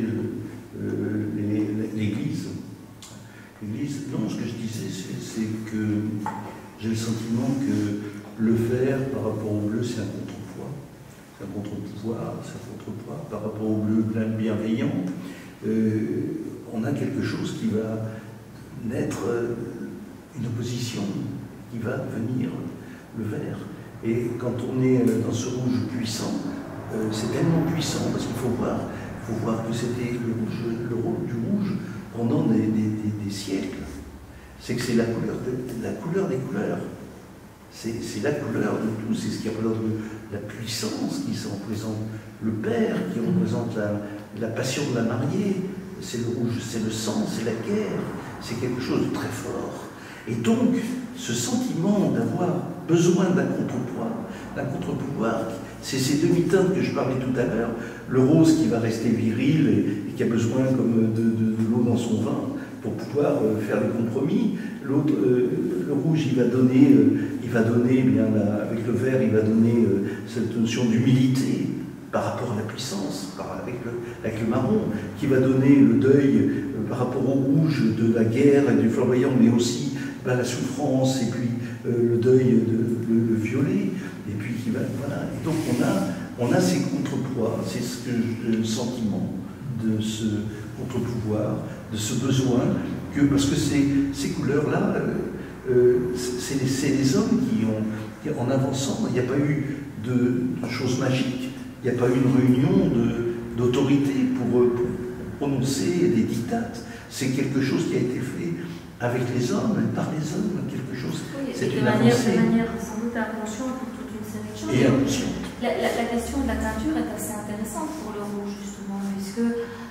l'Église. Non, ce que je disais, c'est que j'ai le sentiment que le vert par rapport au bleu, c'est un contrepoids. C'est un contre-pouvoir, c'est un contrepoids par rapport au bleu plein de bienveillant. On a quelque chose qui va naître, une opposition qui va devenir le vert. Et quand on est dans ce rouge puissant, c'est tellement puissant parce qu'il faut voir que c'était le rôle du rouge pendant des siècles. C'est que c'est la couleur des couleurs. C'est la couleur de tout, c'est ce qui représente la puissance, qui représente le père, qui représente la passion de la mariée. C'est le rouge, c'est le sang, c'est la guerre, c'est quelque chose de très fort. Et donc, ce sentiment d'avoir besoin d'un contre-pouvoir, c'est ces demi-teintes que je parlais tout à l'heure, le rose qui va rester viril et qui a besoin comme de l'eau dans son vin pour pouvoir faire des compromis. L'autre, le rouge, il va donner bien avec le vert, il va donner cette notion d'humilité par rapport à la puissance, avec le marron, qui va donner le deuil par rapport au rouge de la guerre et du flamboyant, mais aussi la souffrance et puis le deuil, le violet, et puis qui va, voilà. Et donc on a ces contrepoids, c'est le sentiment de ce contre-pouvoir, de ce besoin, parce que ces couleurs-là, c'est les hommes qui, en avançant, il n'y a pas eu de choses magiques, il n'y a pas eu une réunion d'autorité pour prononcer des dictates. C'est quelque chose qui a été fait avec les hommes, par les hommes, quelque chose. Oui, c'est de une manière avancée. sans doute inconsciente pour toute une série de choses. Et inconsciente. La question de la teinture est assez intéressante pour le rouge, justement, puisque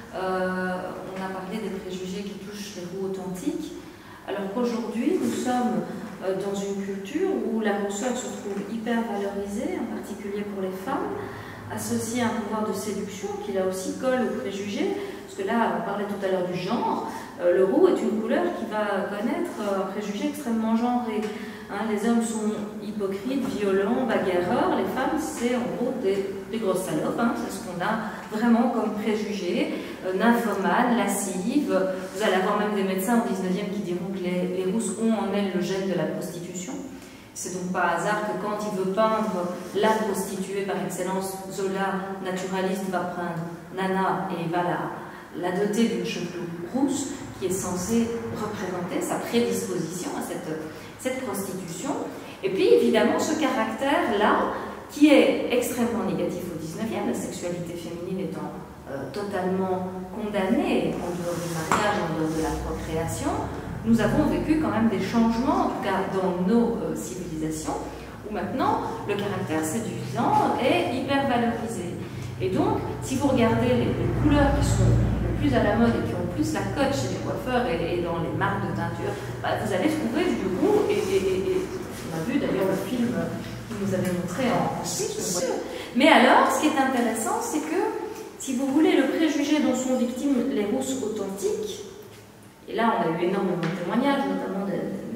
on a parlé des préjugés qui touchent les roux authentiques, alors qu'aujourd'hui, nous sommes dans une culture où la rousseur se trouve hyper valorisée, en particulier pour les femmes, associée à un pouvoir de séduction qui là aussi colle aux préjugés, parce que là, on parlait tout à l'heure du genre, le roux est une couleur qui va connaître un préjugé extrêmement genré. Hein, les hommes sont hypocrites, violents, bagarreurs, les femmes, c'est en gros des grosses salopes, hein, c'est ce qu'on a vraiment comme préjugé, nymphomanes, lascives. Vous allez avoir même des médecins au 19e qui diront que les rousses ont en elles le gène de la prostitution. C'est donc pas hasard que quand il veut peindre la prostituée par excellence, Zola, naturaliste, va prendre Nana et va la doter d'une chevelure rousse qui est censée représenter sa prédisposition à cette prostitution. Et puis évidemment ce caractère-là qui est extrêmement négatif au 19e, la sexualité féminine étant totalement condamnée en dehors du mariage, en dehors de la procréation. Nous avons vécu quand même des changements, en tout cas dans nos civilisations, où maintenant le caractère séduisant est hyper valorisé. Et donc, si vous regardez les couleurs qui sont le plus à la mode et qui ont plus la cote chez les coiffeurs et dans les marques de teinture, vous allez trouver du roux, et on a vu d'ailleurs le film qui nous avait montré en Suisse. Mais alors, ce qui est intéressant, c'est que, si vous voulez, le préjugé dont sont victimes les rousses authentiques, et là, on a eu énormément de témoignages, notamment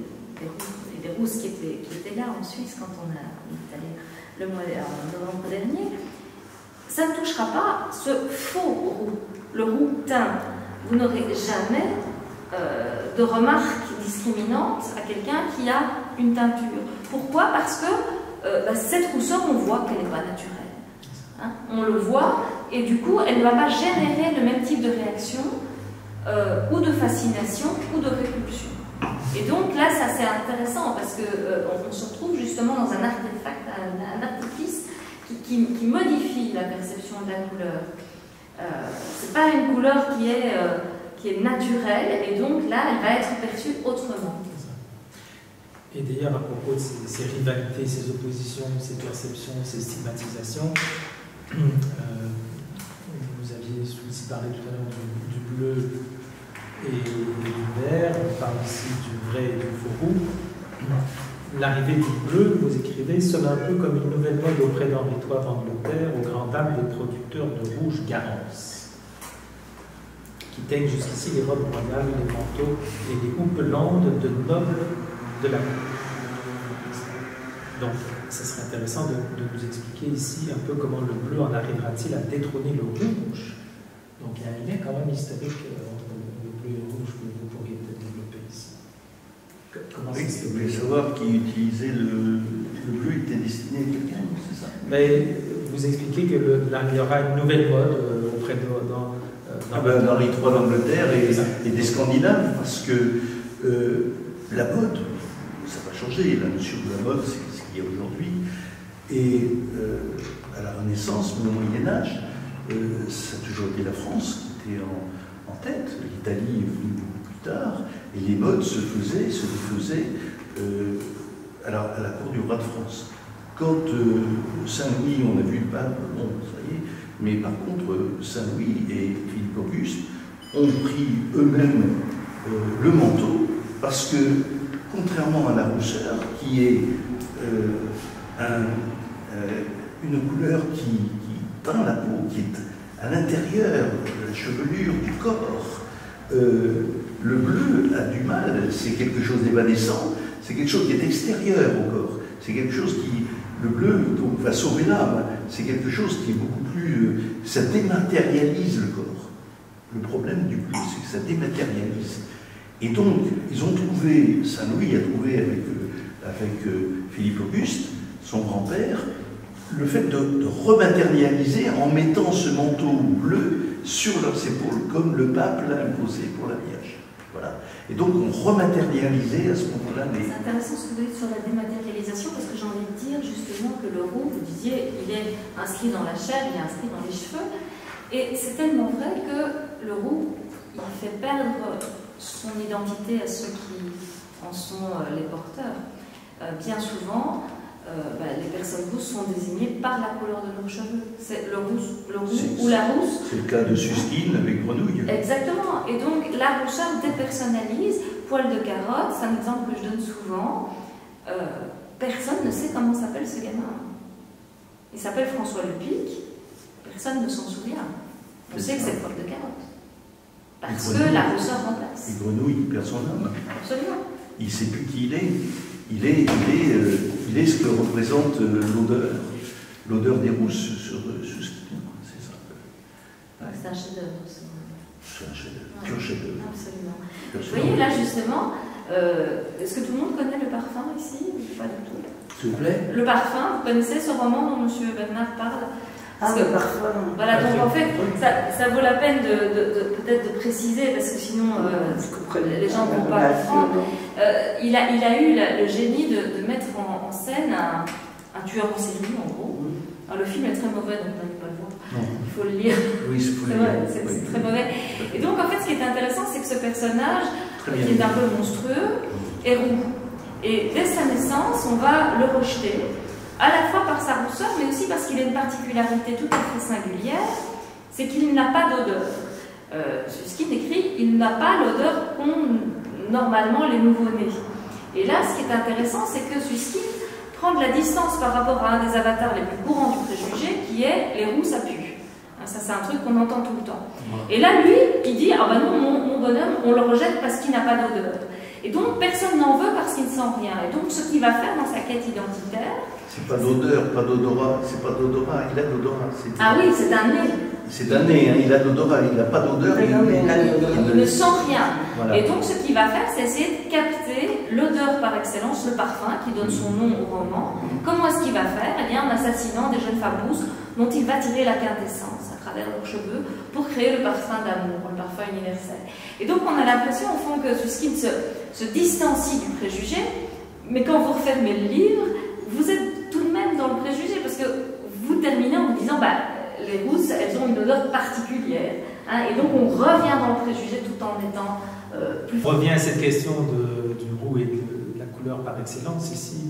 des rousses qui étaient là en Suisse quand on est allé le mois en novembre dernier. Ça ne touchera pas ce faux roux, le roux teint. Vous n'aurez jamais de remarques discriminantes à quelqu'un qui a une teinture. Pourquoi? Parce que cette rousseur, on voit qu'elle n'est pas naturelle. Hein? On le voit, et du coup, elle ne va pas générer le même type de réaction ou de fascination ou de répulsion. Et donc là, ça c'est intéressant parce qu'on se retrouve justement dans un artefact, un artifice qui modifie la perception de la couleur. C'est pas une couleur qui est naturelle, et donc là, elle va être perçue autrement. Et d'ailleurs, à propos de ces rivalités, ces oppositions, ces perceptions, ces stigmatisations, vous aviez aussi parlé tout à l'heure du bleu et du vert, on parle ici du vrai et du faux roux. L'arrivée du bleu, vous écrivez, sonne un peu comme une nouvelle mode auprès d'Henri III d'Angleterre, aux grandes dames des producteurs de rouge Garance, qui teignent jusqu'ici les robes royales, les manteaux et les houppes-landes de nobles de la cour. Donc, ce serait intéressant de nous expliquer ici un peu comment le bleu en arrivera-t-il à détrôner le rouge. Donc, il y a un lien quand même historique entre le bleu et le rouge que vous pourriez peut-être développer ici. Comment oui, vous voulez savoir qui utilisait le bleu était destiné à quelqu'un, c'est ça? Mais vous expliquez que là, il y aura une nouvelle mode auprès d'Henri III d'Angleterre et des Scandinaves, parce que la mode, ça va changer, la notion de la mode, c'est ce qu'il y a aujourd'hui. Et à la Renaissance, mais au Moyen-Âge, ça a toujours été la France qui était en tête. L'Italie est venue beaucoup plus tard, et les modes se défaisaient à la cour du roi de France. Quand Saint-Louis, on a vu le pape, bon, ça y est, mais par contre, Saint-Louis et Philippe Auguste ont pris eux-mêmes le manteau, parce que, contrairement à la rousseur, qui est une couleur qui peint la peau, qui est à l'intérieur de la chevelure, du corps, le bleu a du mal, c'est quelque chose d'évanescent, c'est quelque chose qui est extérieur au corps, c'est quelque chose qui, le bleu donc, va sauver l'âme, c'est quelque chose qui est beaucoup plus, ça dématérialise le corps. Le problème du bleu, c'est que ça dématérialise. Et donc, ils ont trouvé, Saint-Louis a trouvé avec Philippe Auguste, son grand-père, le fait de rematérialiser en mettant ce manteau bleu sur leurs épaules, comme le pape l'a imposé pour la Vierge. Voilà. Et donc, on rematérialisait à ce moment-là les... C'est intéressant ce que vous dites sur la dématérialisation, parce que j'ai envie de dire justement que le roux, vous disiez, il est inscrit dans la chair, il est inscrit dans les cheveux, et c'est tellement vrai que le roux, il fait perdre son identité à ceux qui en sont les porteurs. Bien souvent, les personnes rousses sont désignées par la couleur de leurs cheveux. C'est le roux ou la rousse. C'est le cas de Susskind avec Grenouille. Exactement. Et donc, la rousseur dépersonnalise. Poil de carotte, c'est un exemple que je donne souvent. Personne ne sait comment s'appelle ce gamin. Il s'appelle François Lepic. Personne ne s'en souvient. On sait que c'est Poil de carotte. Parce que la rousseur remplace. Et Grenouille, il perd son âme. Absolument. Il ne sait plus qui il est. Il est ce que représente l'odeur des rousses sur Susskind. C'est ça. Ouais. C'est un chef-d'œuvre. C'est un chef-d'œuvre, pur chef-d'œuvre. Absolument. Vous voyez là justement, est-ce que tout le monde connaît le parfum ici? Pas du tout. S'il vous plaît. Le parfum, vous connaissez ce roman dont M. Bernard parle? Ah, le parfum. Voilà, donc en fait, ça vaut la peine peut-être de préciser, parce que sinon les gens ne vont pas comprendre. Il a eu le génie de mettre en scène un tueur en série, en gros. Alors, le film est très mauvais, donc on ne peut pas le voir. Il faut le lire. Oui, c'est très mauvais. Et donc, en fait, ce qui est intéressant, c'est que ce personnage, qui est un peu monstrueux, est roux. Et dès sa naissance, on va le rejeter, à la fois par sa rousseur, mais aussi parce qu'il a une particularité tout à fait singulière, c'est qu'il n'a pas d'odeur. Susskind écrit, il n'a pas l'odeur qu'ont normalement les nouveau-nés. Et là, ce qui est intéressant, c'est que Susskind prend de la distance par rapport à un des avatars les plus courants du préjugé, qui est les roux, ça pue. Ça, c'est un truc qu'on entend tout le temps. Et là, lui, il dit, ah ben non, mon bonhomme, on le rejette parce qu'il n'a pas d'odeur. Et donc, personne n'en veut parce qu'il ne sent rien. Et donc, ce qu'il va faire dans sa quête identitaire... C'est pas d'odeur, pas d'odorat, c'est pas d'odorat, il a d'odorat. Ah oui, c'est un nez. C'est un nez, hein, il a d'odorat, il n'a pas d'odeur. Il ne sent rien. Voilà. Et donc, ce qu'il va faire, c'est essayer de capter l'odeur par excellence, le parfum qui donne son nom au roman. Comment est-ce qu'il va faire? Eh bien, en assassinant des jeunes femmes rousses dont il va tirer la quintessence à travers leurs cheveux pour créer le parfum d'amour, le parfum universel. Et donc, on a l'impression, au fond, que Susskind se distancie du préjugé, mais quand vous refermez le livre, vous êtes tout de même dans le préjugé, parce que vous terminez en vous disant, les rousses, elles ont une odeur particulière. Hein, et donc, on revient dans le préjugé tout en étant plus... On revient à cette question du roux et de la couleur par excellence. Ici,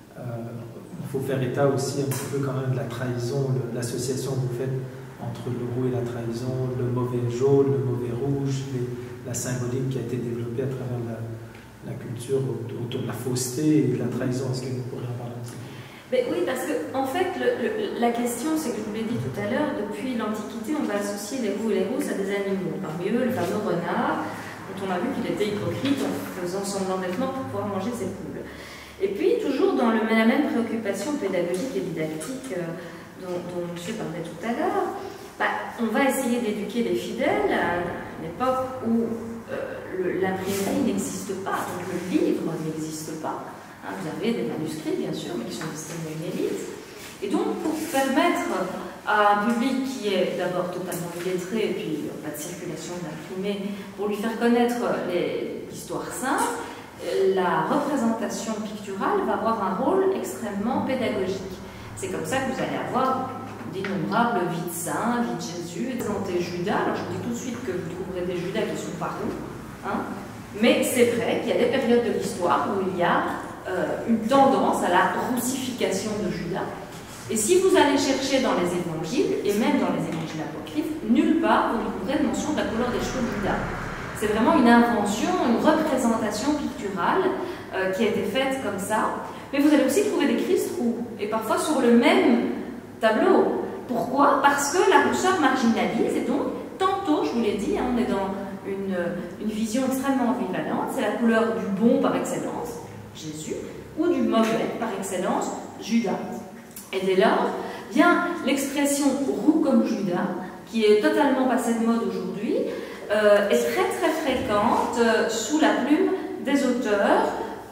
il faut faire état aussi un petit peu quand même de la trahison, l'association que vous faites entre le roux et la trahison, le mauvais jaune, le mauvais rouge, la symbolique qui a été développée à travers la culture autour de la fausseté et de la trahison. Est-ce que vous pourriez en parler un petit peu? Mais oui, parce que en fait, la question, c'est que je vous l'ai dit tout à l'heure, depuis l'Antiquité, on va associer les roux et les rousses à des animaux. Parmi eux, le fameux renard, dont on a vu qu'il était hypocrite en faisant semblant d'être mort pour pouvoir manger ses poules. Et puis, toujours dans la même préoccupation pédagogique et didactique dont M. parlait tout à l'heure, on va essayer d'éduquer les fidèles à une époque où l'imprimerie n'existe pas, donc le livre n'existe pas. Vous avez des manuscrits, bien sûr, mais qui sont destinés à une élite. Et donc, pour permettre à un public qui est d'abord totalement illettré, et puis pas de circulation de l'imprimé, pour lui faire connaître l'histoire sainte, la représentation picturale va avoir un rôle extrêmement pédagogique. C'est comme ça que vous allez avoir d'innombrables vies de saints, vie de Jésus, présenter Judas. Alors je vous dis tout de suite que vous trouverez des Judas qui sont pas roux, mais c'est vrai qu'il y a des périodes de l'histoire où il y a une tendance à la roussification de Judas. Et si vous allez chercher dans les évangiles, et même dans les évangiles apocryphes, nulle part vous ne trouverez de mention de la couleur des cheveux de Judas. C'est vraiment une invention, une représentation picturale qui a été faite comme ça. Mais vous allez aussi trouver des Christ roux, et parfois sur le même tableau. Pourquoi? Parce que la rousseur marginalise, et donc, tantôt, je vous l'ai dit, on est dans une vision extrêmement ambivalente, c'est la couleur du bon par excellence, Jésus, ou du mauvais par excellence, Judas. Et dès lors, vient l'expression roux comme Judas, qui est totalement passée de mode aujourd'hui, est très très fréquente sous la plume des auteurs,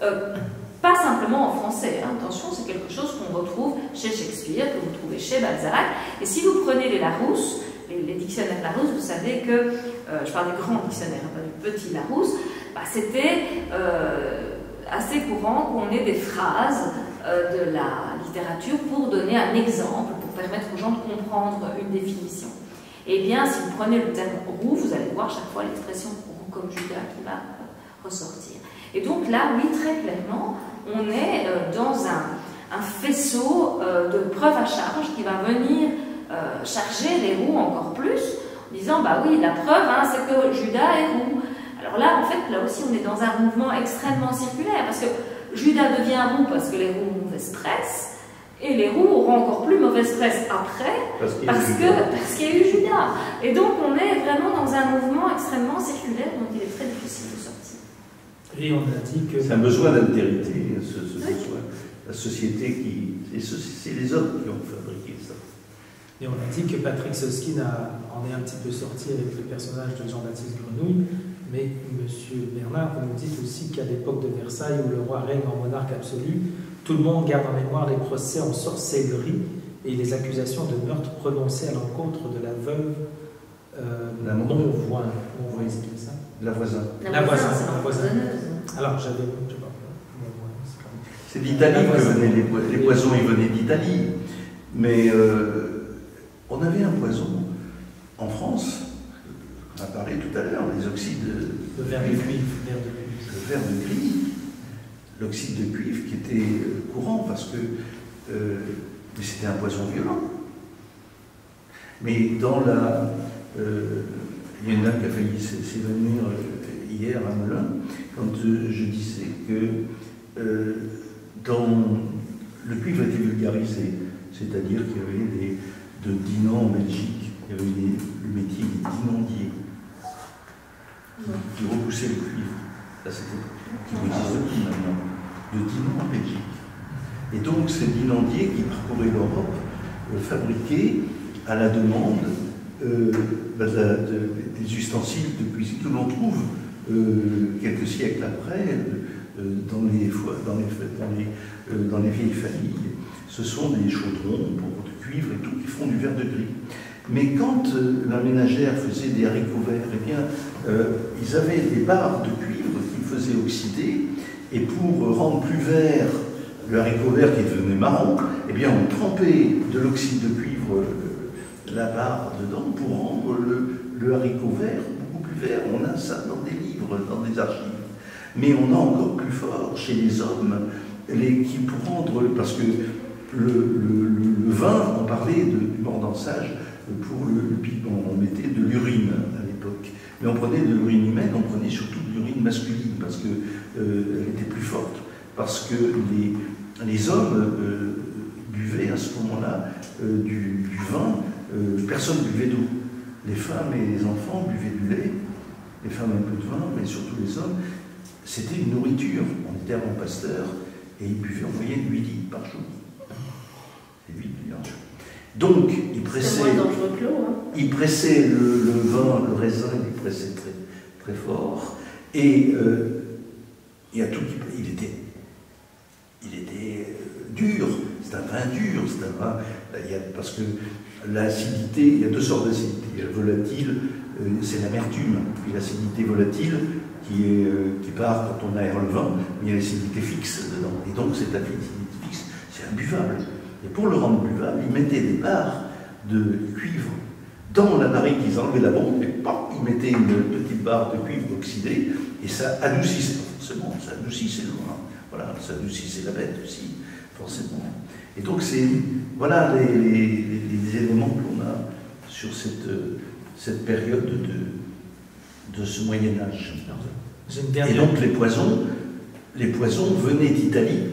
pas simplement en français, attention, c'est quelque chose qu'on retrouve chez Shakespeare, que vous trouvez chez Balzac, et si vous prenez les Larousse, les dictionnaires Larousse, vous savez que, je parle des grands dictionnaires, pas du petit Larousse, c'était assez courant qu'on ait des phrases de la littérature pour donner un exemple, pour permettre aux gens de comprendre une définition. Eh bien, si vous prenez le terme roux, vous allez voir chaque fois l'expression roux comme Judas qui va ressortir. Et donc là, oui, très clairement, on est dans un faisceau de preuves à charge qui va venir charger les roux encore plus, en disant, bah oui, la preuve, c'est que Judas est roux. Alors là, en fait, là aussi, on est dans un mouvement extrêmement circulaire, parce que Judas devient roux parce que les roux ont mauvaise presse, et les roux auront encore plus mauvaise presse après, parce qu'il y a eu Judas. Et donc, on est vraiment dans un mouvement extrêmement circulaire, dont il est très difficile de sortir. Et on a dit que... C'est un besoin d'altérité, ce besoin. La société qui... C'est les hommes qui ont fabriqué ça. Et on a dit que Patrick Süskind en est un petit peu sorti avec le personnage de Jean-Baptiste Grenouille, mais M. Bernard, vous nous dites aussi qu'à l'époque de Versailles, où le roi règne en monarque absolu, tout le monde garde en mémoire les procès en sorcellerie et les accusations de meurtre prononcées à l'encontre de la veuve Monvoisin. C'est ça? La voisin. La voisin. Alors, j'avais... C'est d'Italie que venaient les poisons, ils venaient d'Italie. Mais on avait un poison en France, on a parlé tout à l'heure, les oxydes de verre de cuivre. Le verre de cuivre, l'oxyde de cuivre qui était courant parce que mais c'était un poison violent. Mais dans la... il y a une dame qui a failli s'évanouir hier à Melun, quand je disais que le cuivre était vulgarisé, c'est-à-dire qu'il y avait de dinants en Belgique, il y avait le métier des dinandiers qui repoussaient le cuivre. Là, c'était qui n'existe plus maintenant, de dinants en Belgique. Et donc, ces dinandiers qui parcouraient l'Europe fabriquaient à la demande des ustensiles de cuisine que l'on trouve quelques siècles après dans les vieilles familles. Ce sont des chaudrons pour de cuivre et tout qui font du verre de gris. Mais quand la ménagère faisait des haricots verts, eh bien, ils avaient des barres de cuivre qu'ils faisaient oxyder, et pour rendre plus vert le haricot vert qui devenait marron, eh bien, on trempait de l'oxyde de cuivre la barre dedans pour rendre le haricot vert beaucoup plus vert. On a ça dans des livres, dans des archives. Mais on a encore plus fort chez les hommes, qui pour rendre, parce que le vin, on parlait du mordensage pour le pigment, on mettait de l'urine à l'époque. Mais on prenait de l'urine humaine, on prenait surtout de l'urine masculine, parce qu'elle était plus forte. Parce que les hommes buvaient à ce moment-là du vin, personne ne buvait d'eau. Les femmes et les enfants buvaient du lait, les femmes un peu de vin, mais surtout les hommes. C'était une nourriture. On était avant Pasteur et ils buvaient en moyenne 8 litres par jour. Et 8 litres par jour. Donc, ils pressaient le vin, le raisin, ils pressaient très, très fort. Et il y a tout il était dur, c'est un vin dur, c'est un vin, parce que l'acidité, il y a deux sortes d'acidité. Il y a le volatile, c'est l'amertume, puis l'acidité volatile qui part quand on aère le vin, mais il y a l'acidité fixe dedans. Et donc cette acidité fixe, c'est imbuvable. Et pour le rendre buvable, ils mettaient des barres de cuivre dans la barrique, ils enlevaient la bombe, et pam, ils mettaient une petite barre de cuivre oxydée, et ça adoucissait, forcément, ça adoucissait le vin. Voilà, ça adoucissait la bête aussi, forcément. Et donc, voilà les éléments qu'on a sur cette période de ce Moyen-Âge. Et donc, les poisons venaient d'Italie.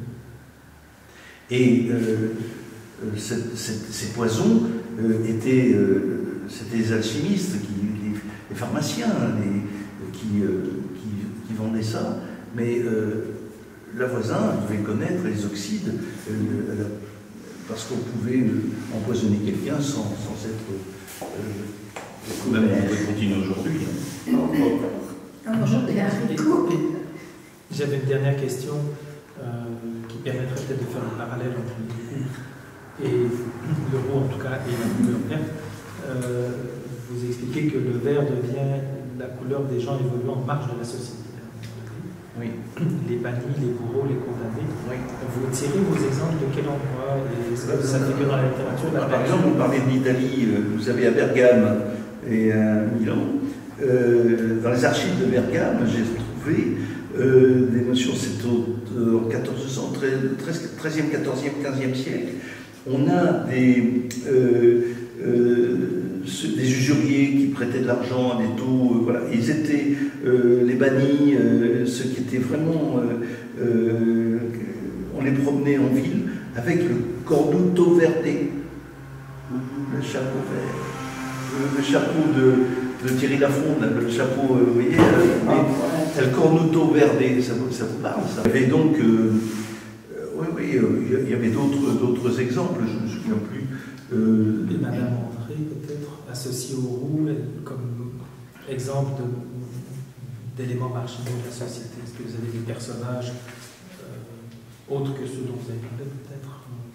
Et ces poisons c'était les alchimistes, les pharmaciens qui vendaient ça. Mais la voisin devait connaître les oxydes, parce qu'on pouvait empoisonner quelqu'un sans être... même on peut continuer aujourd'hui. J'avais une dernière question qui permettrait peut-être de faire un parallèle entre le roux et le roux, en tout cas, et la couleur verte. Vous expliquez que le vert devient la couleur des gens évoluant en marge de la société. Oui. Les bannis, les bourreaux, les condamnés. Oui. Vous tirez vos exemples de quel endroit? Est-ce que ça figure dans la littérature? Par exemple, on parlait de l'Italie, vous avez à Bergame et à Milan. Dans les archives de Bergame, j'ai trouvé des notions, c'est au 13e, 14e, 15e siècle. On a des usuriers qui prêtaient de l'argent à des taux, voilà. Ils étaient les bannis, ceux qui étaient vraiment, on les promenait en ville avec le cornuto verde, le chapeau vert, le chapeau de Thierry Lafond, le chapeau, vous voyez, le cornuto verde, ça vous parle ça? Il y avait donc, oui, il y avait d'autres exemples, je ne me souviens plus. Et Madame André, peut-être, associée au roux, comme exemple d'éléments marginaux de la société. Est-ce que vous avez des personnages autres que ceux dont vous avez parlé, peut-être?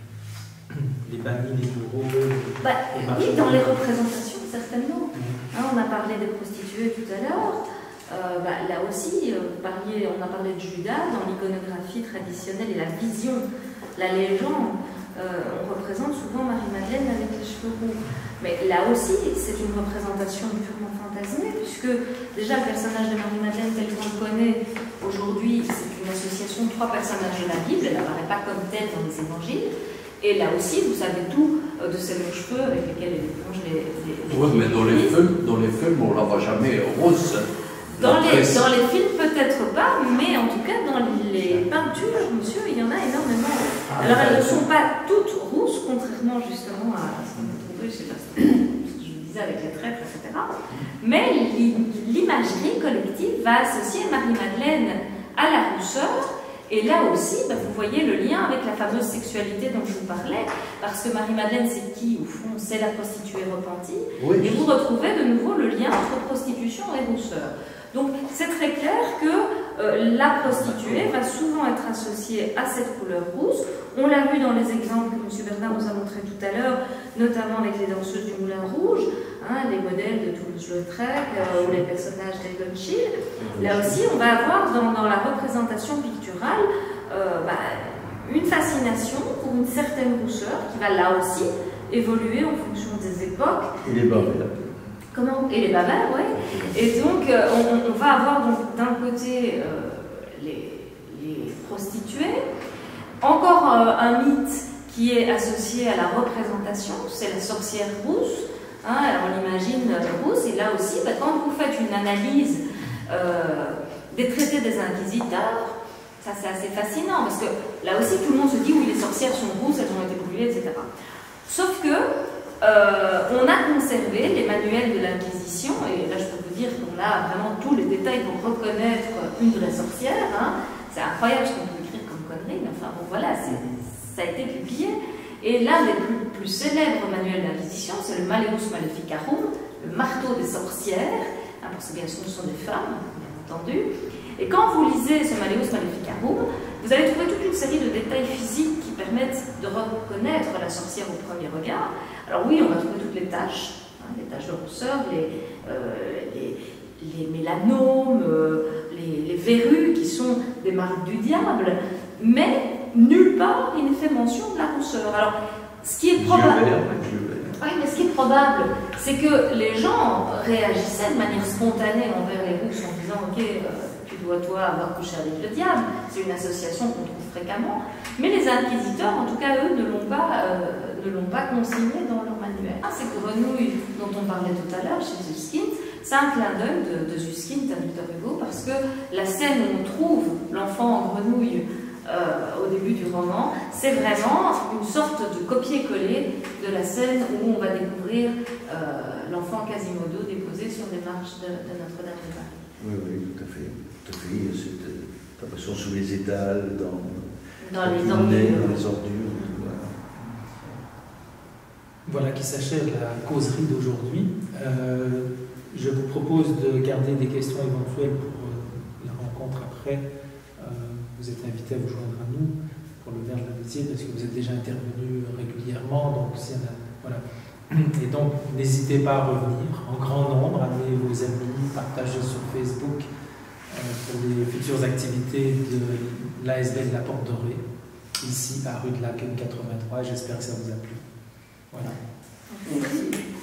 Les bannis, les bourreaux, oui, dans les représentations, certainement. On a parlé des prostituées tout à l'heure. Là aussi, on a parlé de Judas dans l'iconographie traditionnelle et la vision, la légende. On représente souvent Marie-Madeleine avec les cheveux roux. Mais là aussi, c'est une représentation purement fantasmée, puisque déjà le personnage de Marie-Madeleine tel qu'on le connaît aujourd'hui, c'est une association de 3 personnages de la Bible, elle n'apparaît pas comme telle dans les évangiles. Et là aussi, vous savez tout de ces longs cheveux avec lesquels elle éponge les oui, mais dans les films, on ne la voit jamais rose. Dans les films, peut-être pas, mais en tout cas, dans les peintures, monsieur, il y en a énormément. Alors, elles ne sont pas toutes rousses, contrairement justement à ce qu'on a trouvé chez Pasteur, ce que je vous disais avec les traîtres, etc. Mais l'imagerie collective va associer Marie-Madeleine à la rousseur. Et là aussi, vous voyez le lien avec la fameuse sexualité dont je vous parlais, parce que Marie-Madeleine, c'est qui, au fond? C'est la prostituée repentie. Oui. Et vous retrouvez de nouveau le lien entre prostitution et rousseur. Donc, c'est très clair que la prostituée va souvent être associée à cette couleur rousse. On l'a vu dans les exemples que M. Bernard nous a montrés tout à l'heure, notamment avec les danseuses du Moulin Rouge, les modèles de Toulouse-Lautrec ou les personnages d'Egon Schiele. Là aussi, on va avoir dans la représentation picturale une fascination pour une certaine rousseur qui va là aussi évoluer en fonction des époques. Et les bavères. Et les bavères, oui. Et donc, on va avoir d'un côté les prostituées. Encore un mythe qui est associé à la représentation, c'est la sorcière rousse. Hein, alors on imagine rousse, et là aussi, quand vous faites une analyse des traités des inquisiteurs, ça c'est assez fascinant, parce que là aussi tout le monde se dit oui, les sorcières sont rousses, elles ont été brûlées, etc. Sauf que on a conservé les manuels de l'Inquisition, et là je peux vous dire qu'on a vraiment tous les détails pour reconnaître une vraie sorcière. Hein. C'est incroyable ce qu'on peut écrire comme connerie, mais enfin bon voilà, ça a été publié. Et l'un des plus célèbres manuels d'Inquisition, c'est le Malleus Maleficarum, le marteau des sorcières, hein, parce que bien sûr ce sont des femmes, bien entendu. Et quand vous lisez ce Malleus Maleficarum, vous allez trouver toute une série de détails physiques qui permettent de reconnaître la sorcière au premier regard. Alors oui, on va trouver toutes les taches, hein, les taches de rousseur, les mélanomes, les verrues qui sont des marques du diable, mais nulle part il n'est fait mention de la rousseur. Alors, ce qui est probable, oui, mais ce qui est probable, c'est que les gens réagissaient de manière spontanée envers les rousses en disant ok, tu dois toi avoir couché avec le diable. C'est une association qu'on trouve fréquemment. Mais les inquisiteurs, en tout cas eux, ne l'ont pas consigné dans leur manuel. Ces grenouilles dont on parlait tout à l'heure chez Susskind, c'est un clin d'œil de Susskind à Victor Hugo, parce que la scène où on trouve l'enfant en grenouille au début du roman, c'est vraiment une sorte de copier-coller de la scène où on va découvrir l'enfant Quasimodo déposé sur les marches de Notre-Dame de Paris. Oui, oui, tout à fait. Tout à fait. Cette impression sous les étals, dans les ordures. Voilà qui s'achève la causerie d'aujourd'hui. Je vous propose de garder des questions éventuelles pour la rencontre après. Vous êtes invité à vous joindre à nous pour le verre de l'amitié parce que vous êtes déjà intervenu régulièrement. Donc, voilà. Et donc, n'hésitez pas à revenir en grand nombre, amenez vos amis, partagez sur Facebook pour les futures activités de l'ASBL de la Porte Dorée, ici à rue de la 83. J'espère que ça vous a plu. Voilà. Merci.